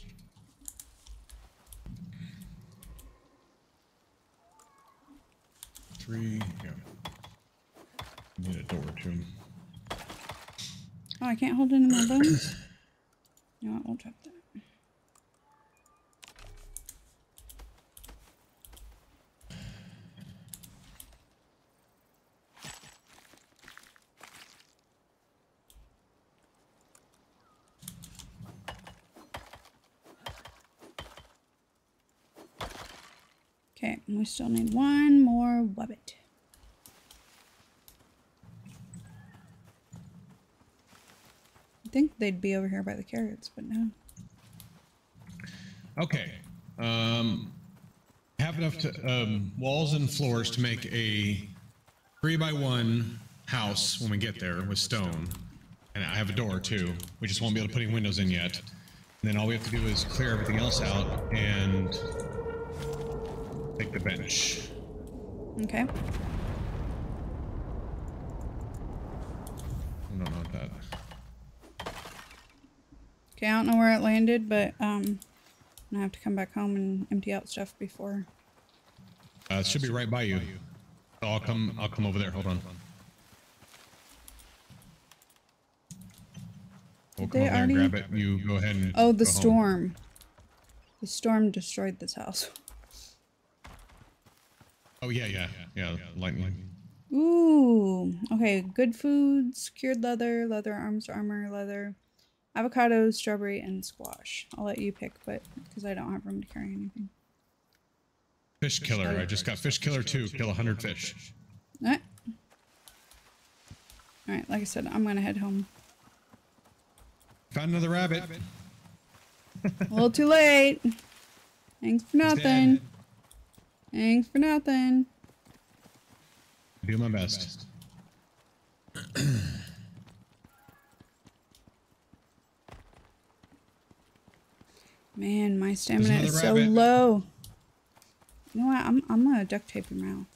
Three, yeah. Need a door too. Oh, I can't hold any more bones? You know what, we'll drop that. Okay, we still need one more wabbit. I think they'd be over here by the carrots, but no. Okay. Um, have enough to, um, walls and floors to make a three by one house when we get there with stone. And I have a door too. We just won't be able to put any windows in yet. And then all we have to do is clear everything else out and take the bench. Okay. I don't know about that. Okay, I don't know where it landed, but um, I have to come back home and empty out stuff before. Uh, it should be right by you. So I'll come. I'll come over there. Hold on. We'll come They over there already- and grab it. You go ahead and. Oh, the go home. storm. The storm destroyed this house. Oh yeah, yeah, yeah. Lightning. Ooh. Okay, good foods, cured leather, leather arms, armor, leather, avocado, strawberry, and squash. I'll let you pick, but because I don't have room to carry anything. Fish killer. I just got fish killer two. Kill a hundred fish. Alright. Alright, like I said, I'm gonna head home. Found another rabbit. A little too late. Thanks for He's nothing. dead. Thanks for nothing. Do my best. Man, my stamina another is so rabbit. low. You know what? I'm I'm gonna duct tape your mouth.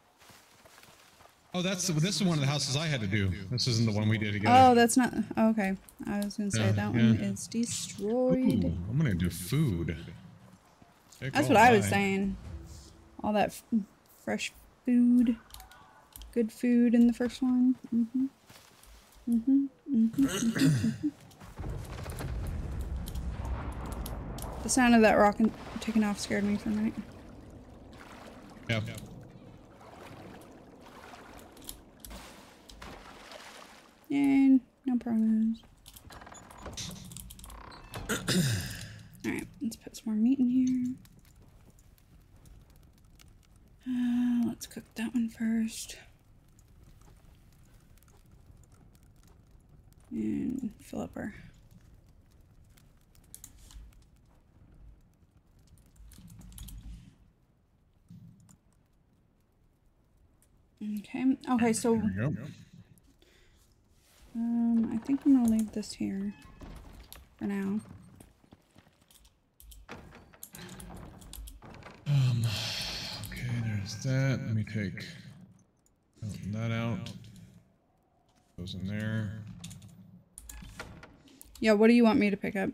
Oh, that's this is one of the houses I had to do. This isn't the one we did together. Oh, that's not oh, okay. I was gonna say Yeah, that one yeah. is destroyed. Ooh, I'm gonna do food. Take That's all what I was mine. saying. All that f fresh food, good food in the first one. Mm-hmm. Mm-hmm. Mm-hmm. Mm-hmm. The sound of that rocket taking off scared me for a minute. Yeah. And no problems. Alright, let's put some more meat in here. Uh, let's cook that one first. And fill up our... Okay, okay, so... There we go. Um, I think I'm gonna leave this here for now. Um. Okay, there's that. Let me take that out. Goes in there. Yeah, what do you want me to pick up?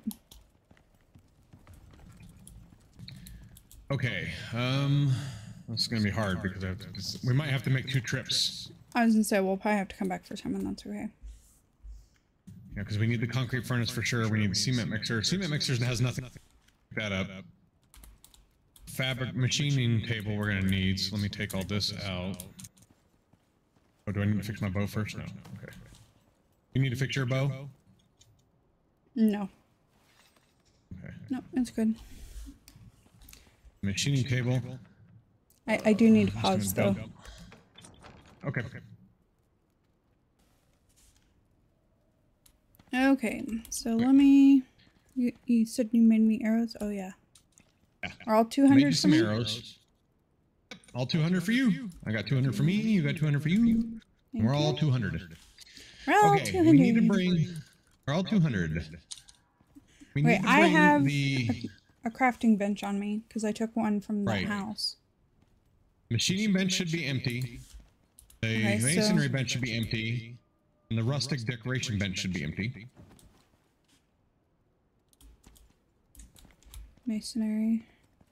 Okay. Um. That's gonna be hard because I have to, we might have to make two trips. I was gonna say we'll probably have to come back for some, and that's okay. Yeah, because we need the concrete furnace for sure. We need the cement mixer. Cement mixer has nothing. Pick that up. Fabric machining table we're gonna need. So let me take all this out. Oh, do I need to fix my bow first? No. Okay. You need to fix your bow? No. Okay. No, it's good. Machining table. I, I do need to Just pause gonna though. dump- Okay. Okay. Okay, so let me. You, you said you made me arrows? Oh, yeah. Yeah. Are all two Made hundred you for some me? arrows. All two hundred for you. I got two hundred for me. You got two hundred for you. Thank We're all you. two hundred. We're all Okay, two hundred. we need to bring. We're all two hundred. We Wait, need to I bring have the a crafting bench on me because I took one from the Right. house. machining bench should be empty. The Okay, so- masonry bench should be empty. And the rustic decoration bench should be empty. Masonry.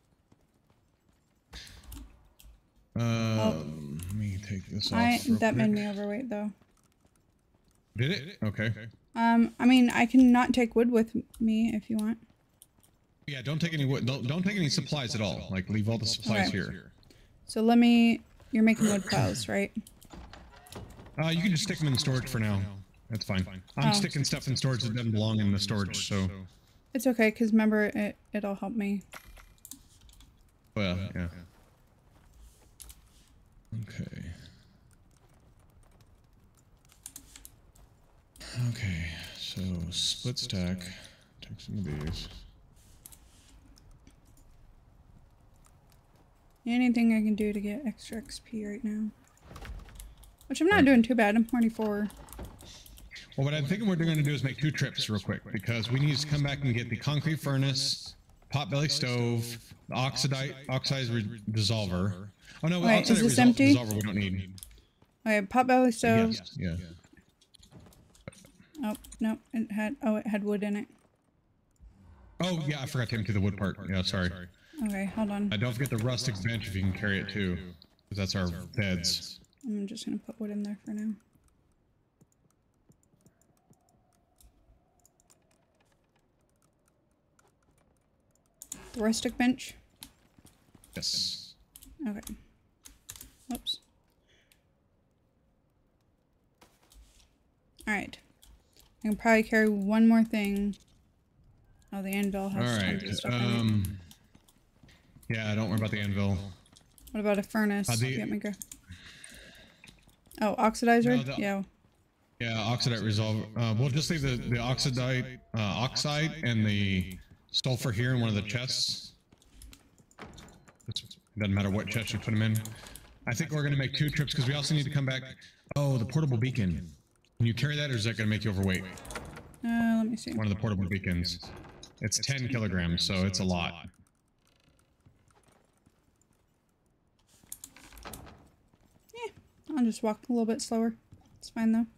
Um, let me take this off. I real that made quick. me overweight though. Did it? Okay. Um, I mean, I can not take wood with me if you want. Yeah, don't take any wood. Don't, don't take any supplies at all. Like, leave all the supplies Okay. here. So let me. You're making wood piles, right? Uh, you can just stick them in storage for now. That's fine. I'm Oh. sticking stuff in storage that doesn't belong in the storage, so. It's okay because remember it. It'll help me. Well, yeah. Okay. Okay, so split stack. Take some of these. Anything I can do to get extra X P right now. Which I'm not doing too bad. I'm forty-four. Well, what I'm thinking we're going to do is make two trips real quick because we need to come back and get the concrete furnace, potbelly stove, the oxidite oxidize re- dissolver. Oh no, Wait, is oxidite this resol- empty? dissolver we don't need. Okay, potbelly stove. Yes, yeah. Oh no, it had. Oh, it had wood in it. Oh yeah, I forgot to empty the wood part. Yeah, sorry. Okay, hold on. Uh, don't forget the rustic bench if you can carry it too, because that's our beds. I'm just gonna put wood in there for now. The rustic bench. Yes. Okay. Whoops. All right. I can probably carry one more thing. Oh, the anvil All has right. tons of stuff in it. Um. Yeah, don't worry about the anvil. What about a furnace? Uh, the- Get me go. Oh, oxidizer? No, the- yeah. Yeah, oxidite resolve. Uh, we'll just leave the the oxidite uh, oxide and the sulfur here in one of the chests. It doesn't matter what chest you put them in. I think we're gonna make two trips because we also need to come back. Oh, the portable beacon. Can you carry that, or is that gonna make you overweight? Uh, let me see. One of the portable beacons. It's ten kilograms, so it's a lot. I'll just walk a little bit slower. It's fine though.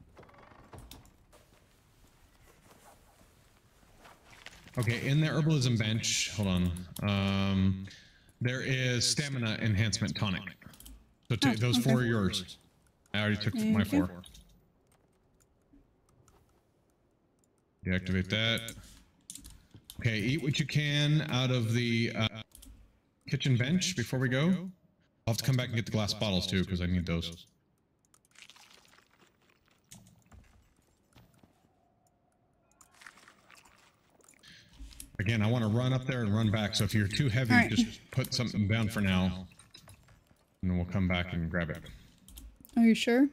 Okay, in the herbalism bench, hold on. Um, there is stamina enhancement tonic. So Oh, t those okay. four are yours. I already took Thank my you. four. Deactivate that. Okay, eat what you can out of the uh, kitchen bench before we go. I'll have to come back and get the glass bottles too, because I need those. Again, I want to run up there and run back, so if you're too heavy, All right. just put something down for now. And then we'll come back and grab it. Are you sure?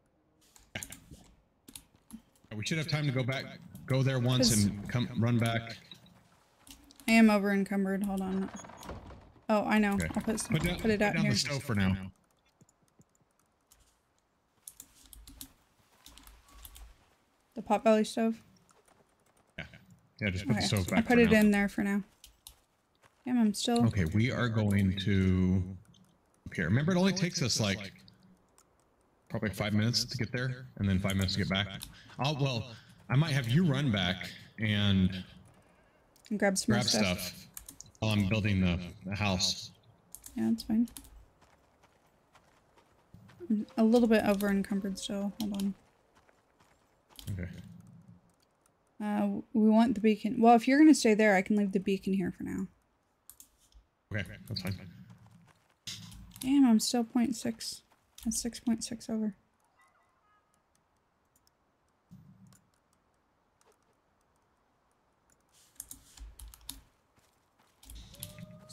We should have time to go back, go there once and come run back. I am over encumbered. Hold on. Oh, I know. Okay. I'll put, some, Put, down, put it out down here. the stove for now. The potbelly stove. Yeah, yeah just put Okay. the stove back I put for it now. in there for now. Damn, I'm still. Okay, we are going to up here. Remember, it only takes us like probably five minutes to get there, and then five minutes to get back. I'll well, I might have you run back and And grab some more grab stuff. stuff while I'm building the, the house. Yeah, that's fine. I'm a little bit over encumbered still. Hold on. Okay. Uh, we want the beacon. Well, if you're gonna stay there, I can leave the beacon here for now. Okay, that's fine. Damn, I'm still point six. That's six point six over.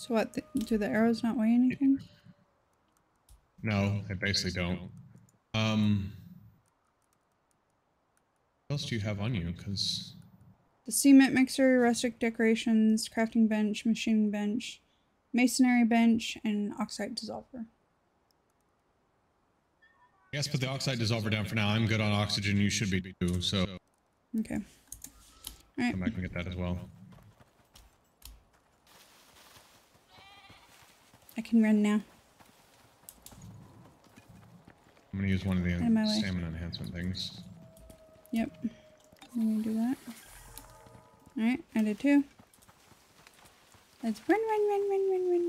So what? Th do the arrows not weigh anything? No, they basically don't. Um, what else do you have on you? Because The cement mixer, rustic decorations, crafting bench, machining bench, masonry bench, and oxide dissolver. yes, put the oxide dissolver down for now. I'm good on oxygen. You should be too. So Okay. All right. come back and get that as well. I can run now. I'm gonna use one of the Out of my way. stamina enhancement things. Yep. Let me do that. All right, I did too. Let's run, run, run, run, run, run.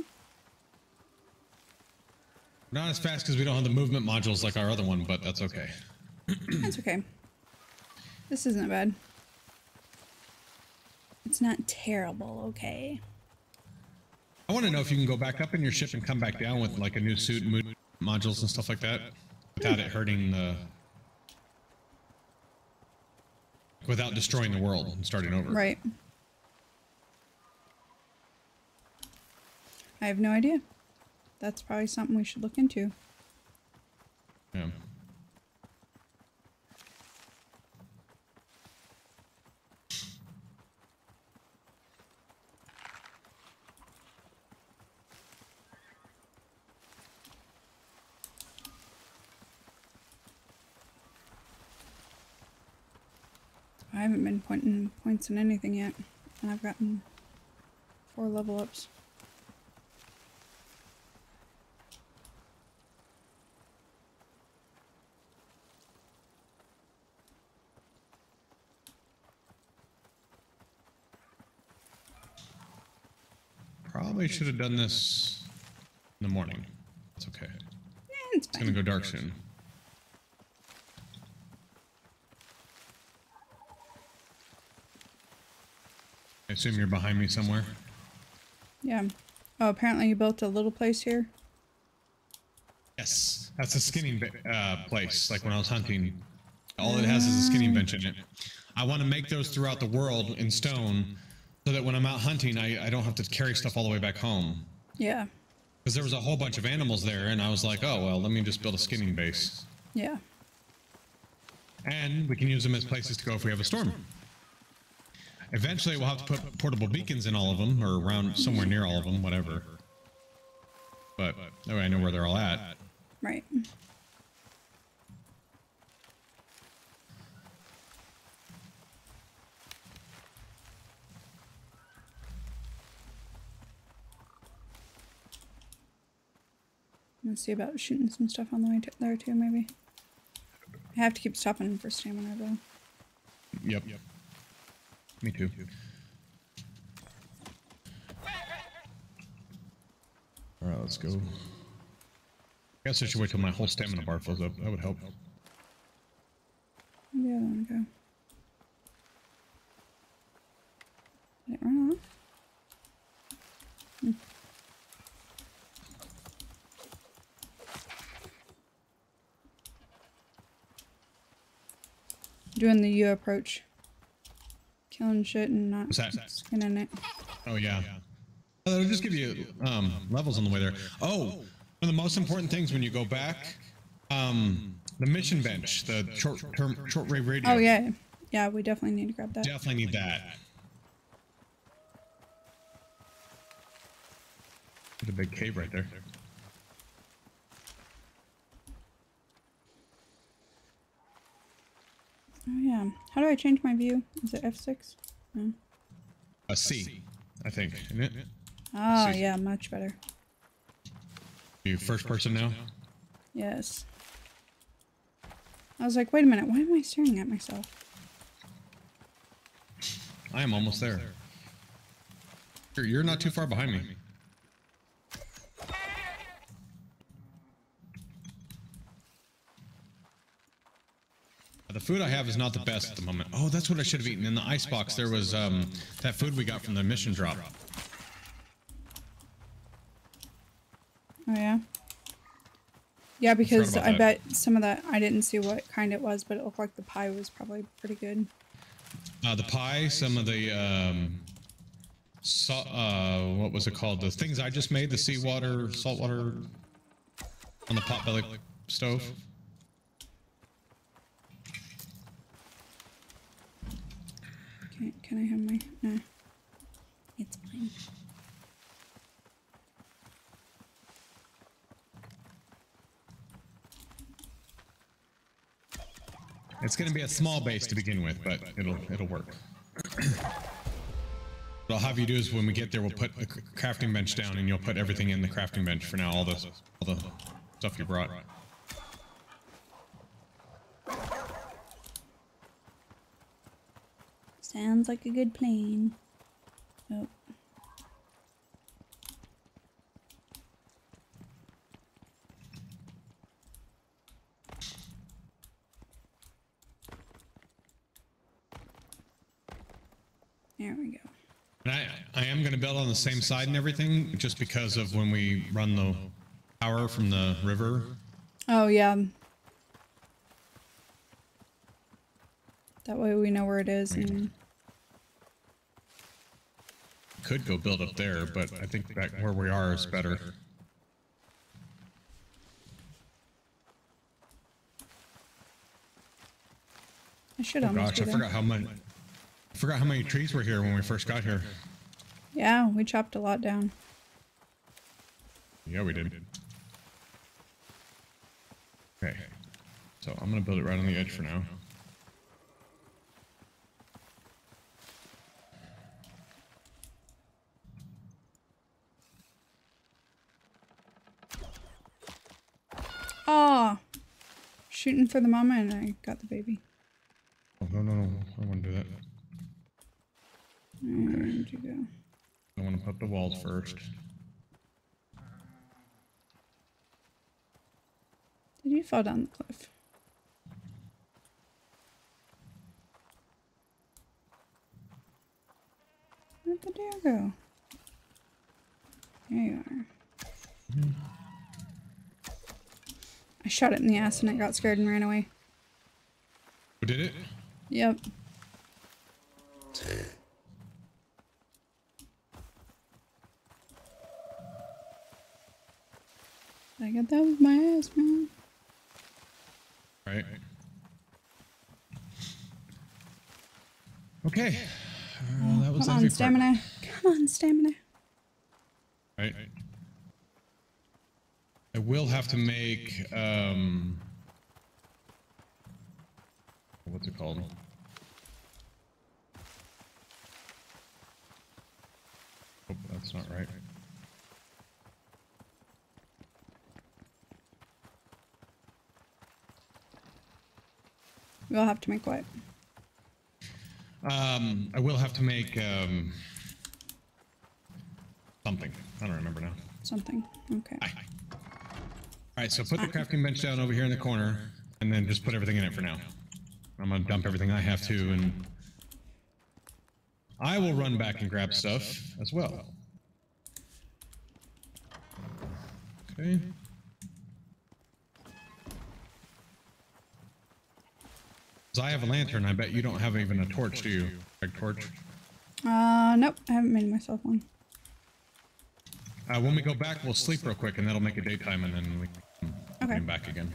Not as fast because we don't have the movement modules like our other one, but that's okay. That's okay. This isn't bad. It's not terrible, okay? I want to know if you can go back up in your ship and come back down with like a new suit and mo modules and stuff like that without it hurting the... without destroying the world and starting over. Right. I have no idea. That's probably something we should look into. Yeah. I haven't been pointing points in anything yet, and I've gotten four level ups. Probably should have done this in the morning. It's okay. Yeah, it's It's gonna fine. go dark soon. I assume you're behind me somewhere. Yeah. Oh, apparently you built a little place here. Yes, that's a skinning be- uh, place. Like when I was hunting, all it has is a skinning bench in it. I want to make those throughout the world in stone, so that when I'm out hunting, I, I don't have to carry stuff all the way back home. Yeah. Because there was a whole bunch of animals there, and I was like, oh well, let me just build a skinning base, Yeah. and we can use them as places to go if we have a storm. Eventually, we'll have to put portable beacons in all of them, or around somewhere near all of them, whatever. But that way I know where they're all at. Right. Let's see about shooting some stuff on the way to there too, maybe. I have to keep stopping for stamina though. Yep. Yep. Me too. All right, let's go. I guess I should wait till my whole stamina bar fills up. That would help. Where'd the other one go? Did it run off? Hmm. Doing the U approach. Killing shit and not What's that? skinning it. Oh yeah. Oh, that'll just give you um, levels on the way there. Oh, one of the most important things when you go back, um, the mission bench, the short-term short-wave radio. Oh yeah. Yeah, we definitely need to grab that. Definitely need that. There's a big cave right there. Oh yeah. How do I change my view? Is it F six? No. A C, I think, isn't it? Oh C. yeah, much better. You first person now? Yes. I was like, wait a minute, why am I staring at myself? I am almost there. You're, you're not too far behind me. The food I have is not the best at the moment. Oh, that's what I should have eaten. In the icebox, there was um, that food we got from the mission drop. Oh yeah? Yeah, because about I that. bet some of that, I didn't see what kind it was, but it looked like the pie was probably pretty good. Uh, the pie, some of the um, so, uh, what was it called? The things I just made, the seawater, saltwater on the potbelly stove. Can, can I have my... Nah. It's fine. It's going to be a small base to begin with, but it'll it'll work. What I'll have you do is when we get there, we'll put the crafting bench down, and you'll put everything in the crafting bench for now. All the all the stuff you brought. Sounds like a good plan. Oh. There we go. And I, I am going to build on the same side and everything, just because of when we run the power from the river. Oh, yeah. That way we know where it is. And... could go build up there, but I think back where we are is better. I should oh almost gosh, I forgot how many. I forgot how many trees were here when we first got here. Yeah, we chopped a lot down. Yeah, we did. Okay, so I'm gonna build it right on the edge for now. Oh, shooting for the mama and I got the baby. Oh, no, no, no, I don't want to do that. Where'd you go? I want to put the walls first. Did you fall down the cliff? Where'd the deer go? There you are. Mm-hmm. I shot it in the ass and it got scared and ran away. Who did it? Yep. I got that with my ass, man. Right. Okay. Uh, that was Come on, stamina. Part. Come on, stamina. Right. I will have to make, um... what's it called? Oh, that's not right. We'll have to make what? Um, I will have to make, um... something. I don't remember now. Something. Okay. Aye. All right, so put the crafting bench down over here in the corner, and then just put everything in it for now. I'm gonna dump everything I have to, and I will run back and grab stuff as well. Okay. So I have a lantern. I bet you don't have even a torch, do you? Like torch? Uh, nope. I haven't made myself one. Uh, when we go back, we'll sleep real quick, and that'll make it daytime, and then we can okay. come back again.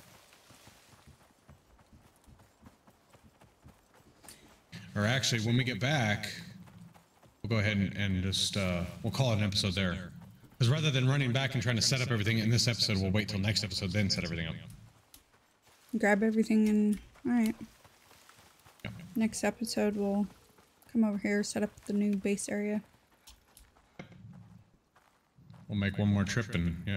Or actually, when we get back, we'll go ahead and, and just, uh, we'll call it an episode there. Because rather than running back and trying to set up everything in this episode, we'll wait till next episode, then set everything up. Grab everything and, alright. Yeah. Next episode, we'll come over here, set up the new base area. We'll make one more trip and, yeah.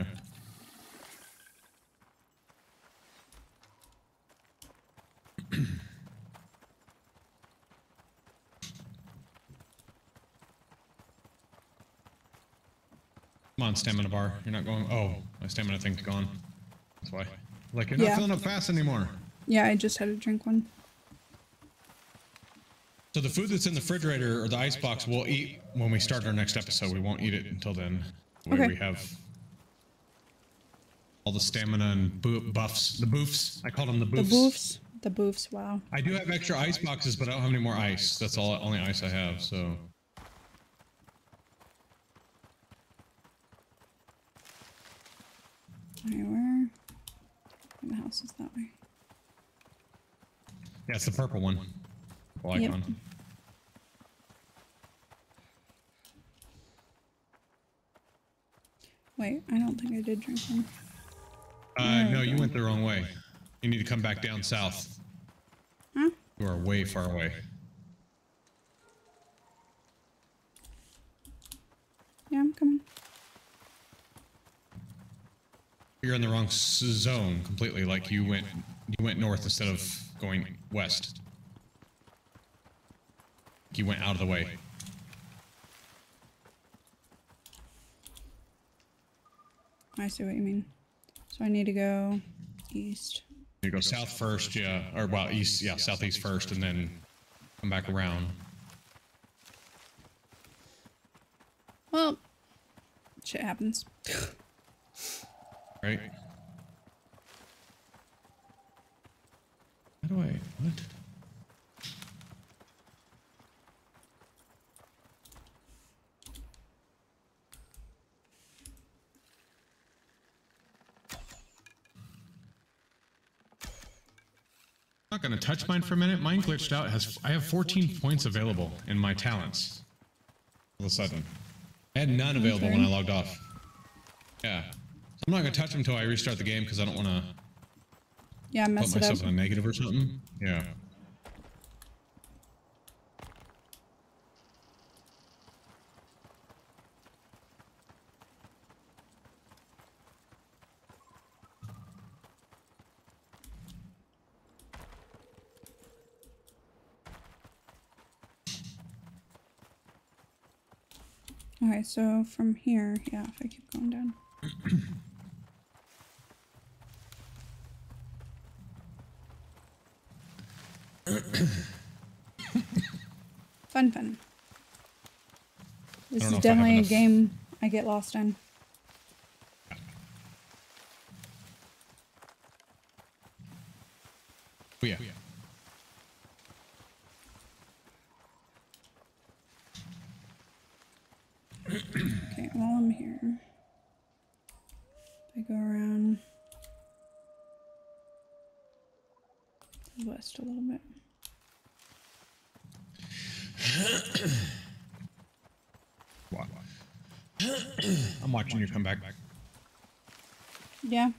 Come on, stamina bar. You're not going. Oh, my stamina thing's gone. That's why. Like, you're not yeah. filling up fast anymore. Yeah, I just had to drink one. So the food that's in the refrigerator or the ice box we'll eat when we start our next episode. We won't eat it until then. Where okay. we have all the stamina and bu buffs. The boofs. I call them the boofs. The boofs. The boofs, wow. I do have extra ice boxes, but I don't have any more ice. That's all only ice I have, so. Okay, where? The house is that way. Yeah, it's the purple one. Purple Yep. icon. Wait, I don't think I did drink one. Uh, There no, we you go. went the wrong way. You need to come back down south. Huh? You are way far away. Yeah, I'm coming. You're in the wrong s- zone completely. Like you went, you went north instead of going west. You went out of the way. I see what you mean. So I need to go east. You go south first, yeah, or well, east, yeah, southeast first, and then come back around. Well, shit happens. Right? How do I, what? I'm not gonna touch mine for a minute. Mine glitched out. Has I have fourteen points available in my talents. All of a sudden, I had none available when I logged off. Yeah, so I'm not gonna touch them until I restart the game because I don't want to Yeah, put mess it up. myself in a negative or something. Yeah. Okay, so from here, yeah, if I keep going down. Fun, fun. This I is don't know if I have definitely a enough- game I get lost in. Oh, yeah. Okay, while I'm here, I go around to the west a little bit. Wow. I'm watching you come back. Yeah.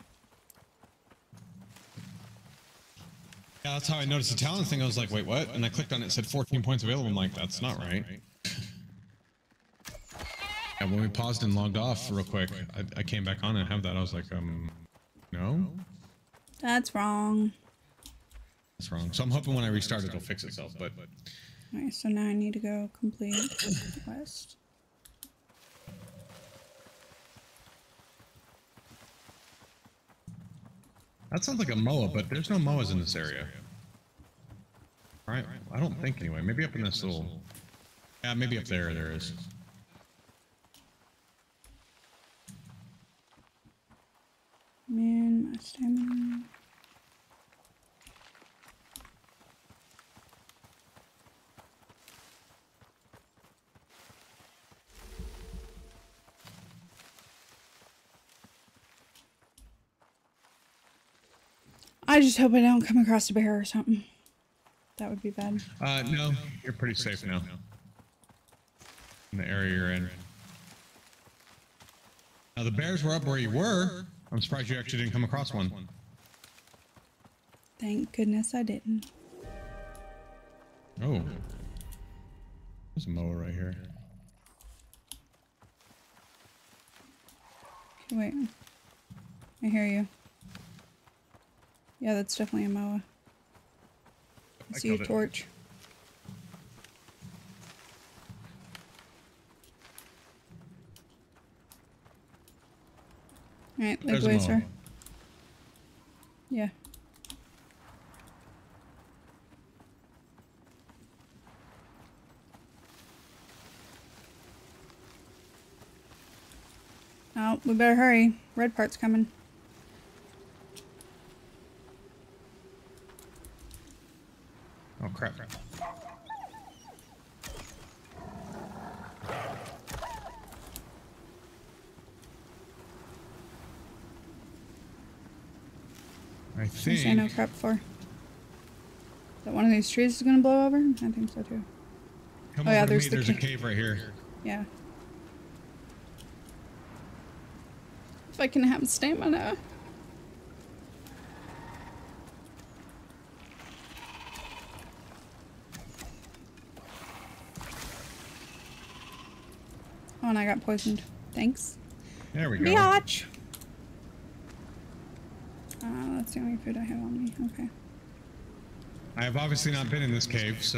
Yeah, that's how I noticed the talent thing. I was like, wait, what? And I clicked on it, it said fourteen points available. I'm like, that's not right. And when we paused and logged off real quick, I, I came back on and have that. I was like, um, no, That's wrong. that's wrong. So I'm hoping when I restart it, it'll fix itself. But Alright, so now I need to go complete west. that sounds like a M O A, but there's no M O As in this area. All right, I don't think anyway. Maybe up in this little, yeah, maybe up there there is. Man, my stamina. I just hope I don't come across a bear or something. That would be bad. Uh, no, you're pretty safe now. In the area you're in. Now the bears were up where you were. I'm surprised you actually didn't come across one. Thank goodness I didn't. Oh. There's a M O A right here. Okay, wait. I hear you. Yeah, that's definitely a M O A. I I see a killed it. torch. Alright, lead There's the a way, M O A. sir. Yeah. Oh, we better hurry. Red part's coming. Oh crap. I think. Which I know crap for. That one of these trees is gonna blow over? I think so too. Come Oh, over yeah, to there's me. the There's a ca- cave right here. Yeah. If I can have stamina. Oh, and I got poisoned. Thanks. There we go. Biatch! Uh, that's the only food I have on me. Okay. I have obviously not been in this cave, so.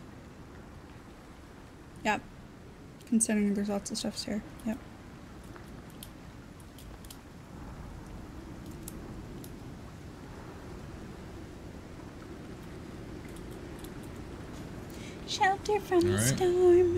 Yep. Considering there's lots of stuff here. Yep. Shelter from All the right. storm.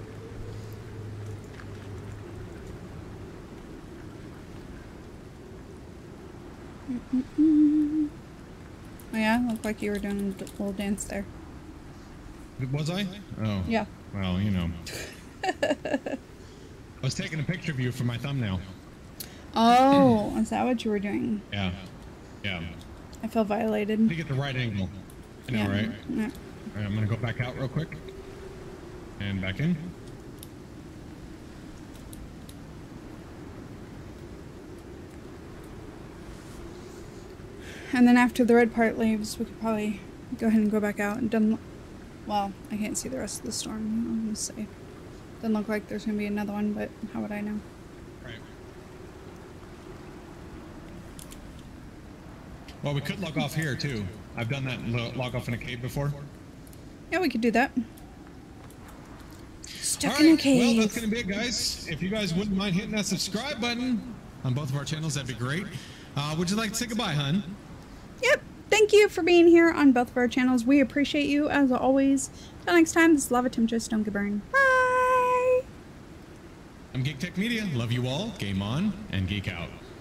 Mm-mm-mm. Oh yeah, looked like you were doing a little dance there. Was I? Oh. Yeah. Well, you know. I was taking a picture of you for my thumbnail. Oh, is that what you were doing? Yeah. Yeah. I feel violated. To get the right angle. I know, Yeah. right? Yeah. All right, I'm gonna go back out real quick. And back in. And then after the red part leaves, we could probably go ahead and go back out. It doesn't look, well, I can't see the rest of the storm. I'm gonna say, doesn't look like there's gonna be another one, but how would I know? Right. Well, we could log off here too. I've done that lo- log off in a cave before. Yeah, we could do that. Stuck All in a right, cave. well, that's gonna be it, guys. If you guys wouldn't mind hitting that subscribe button on both of our channels, that'd be great. Uh, would you like to say goodbye, hun? Yep. Thank you for being here on both of our channels. We appreciate you as always. Till next time, this is Lava Temptress. Don't get burned. Bye. I'm Geek Tech Media. Love you all. Game on and geek out.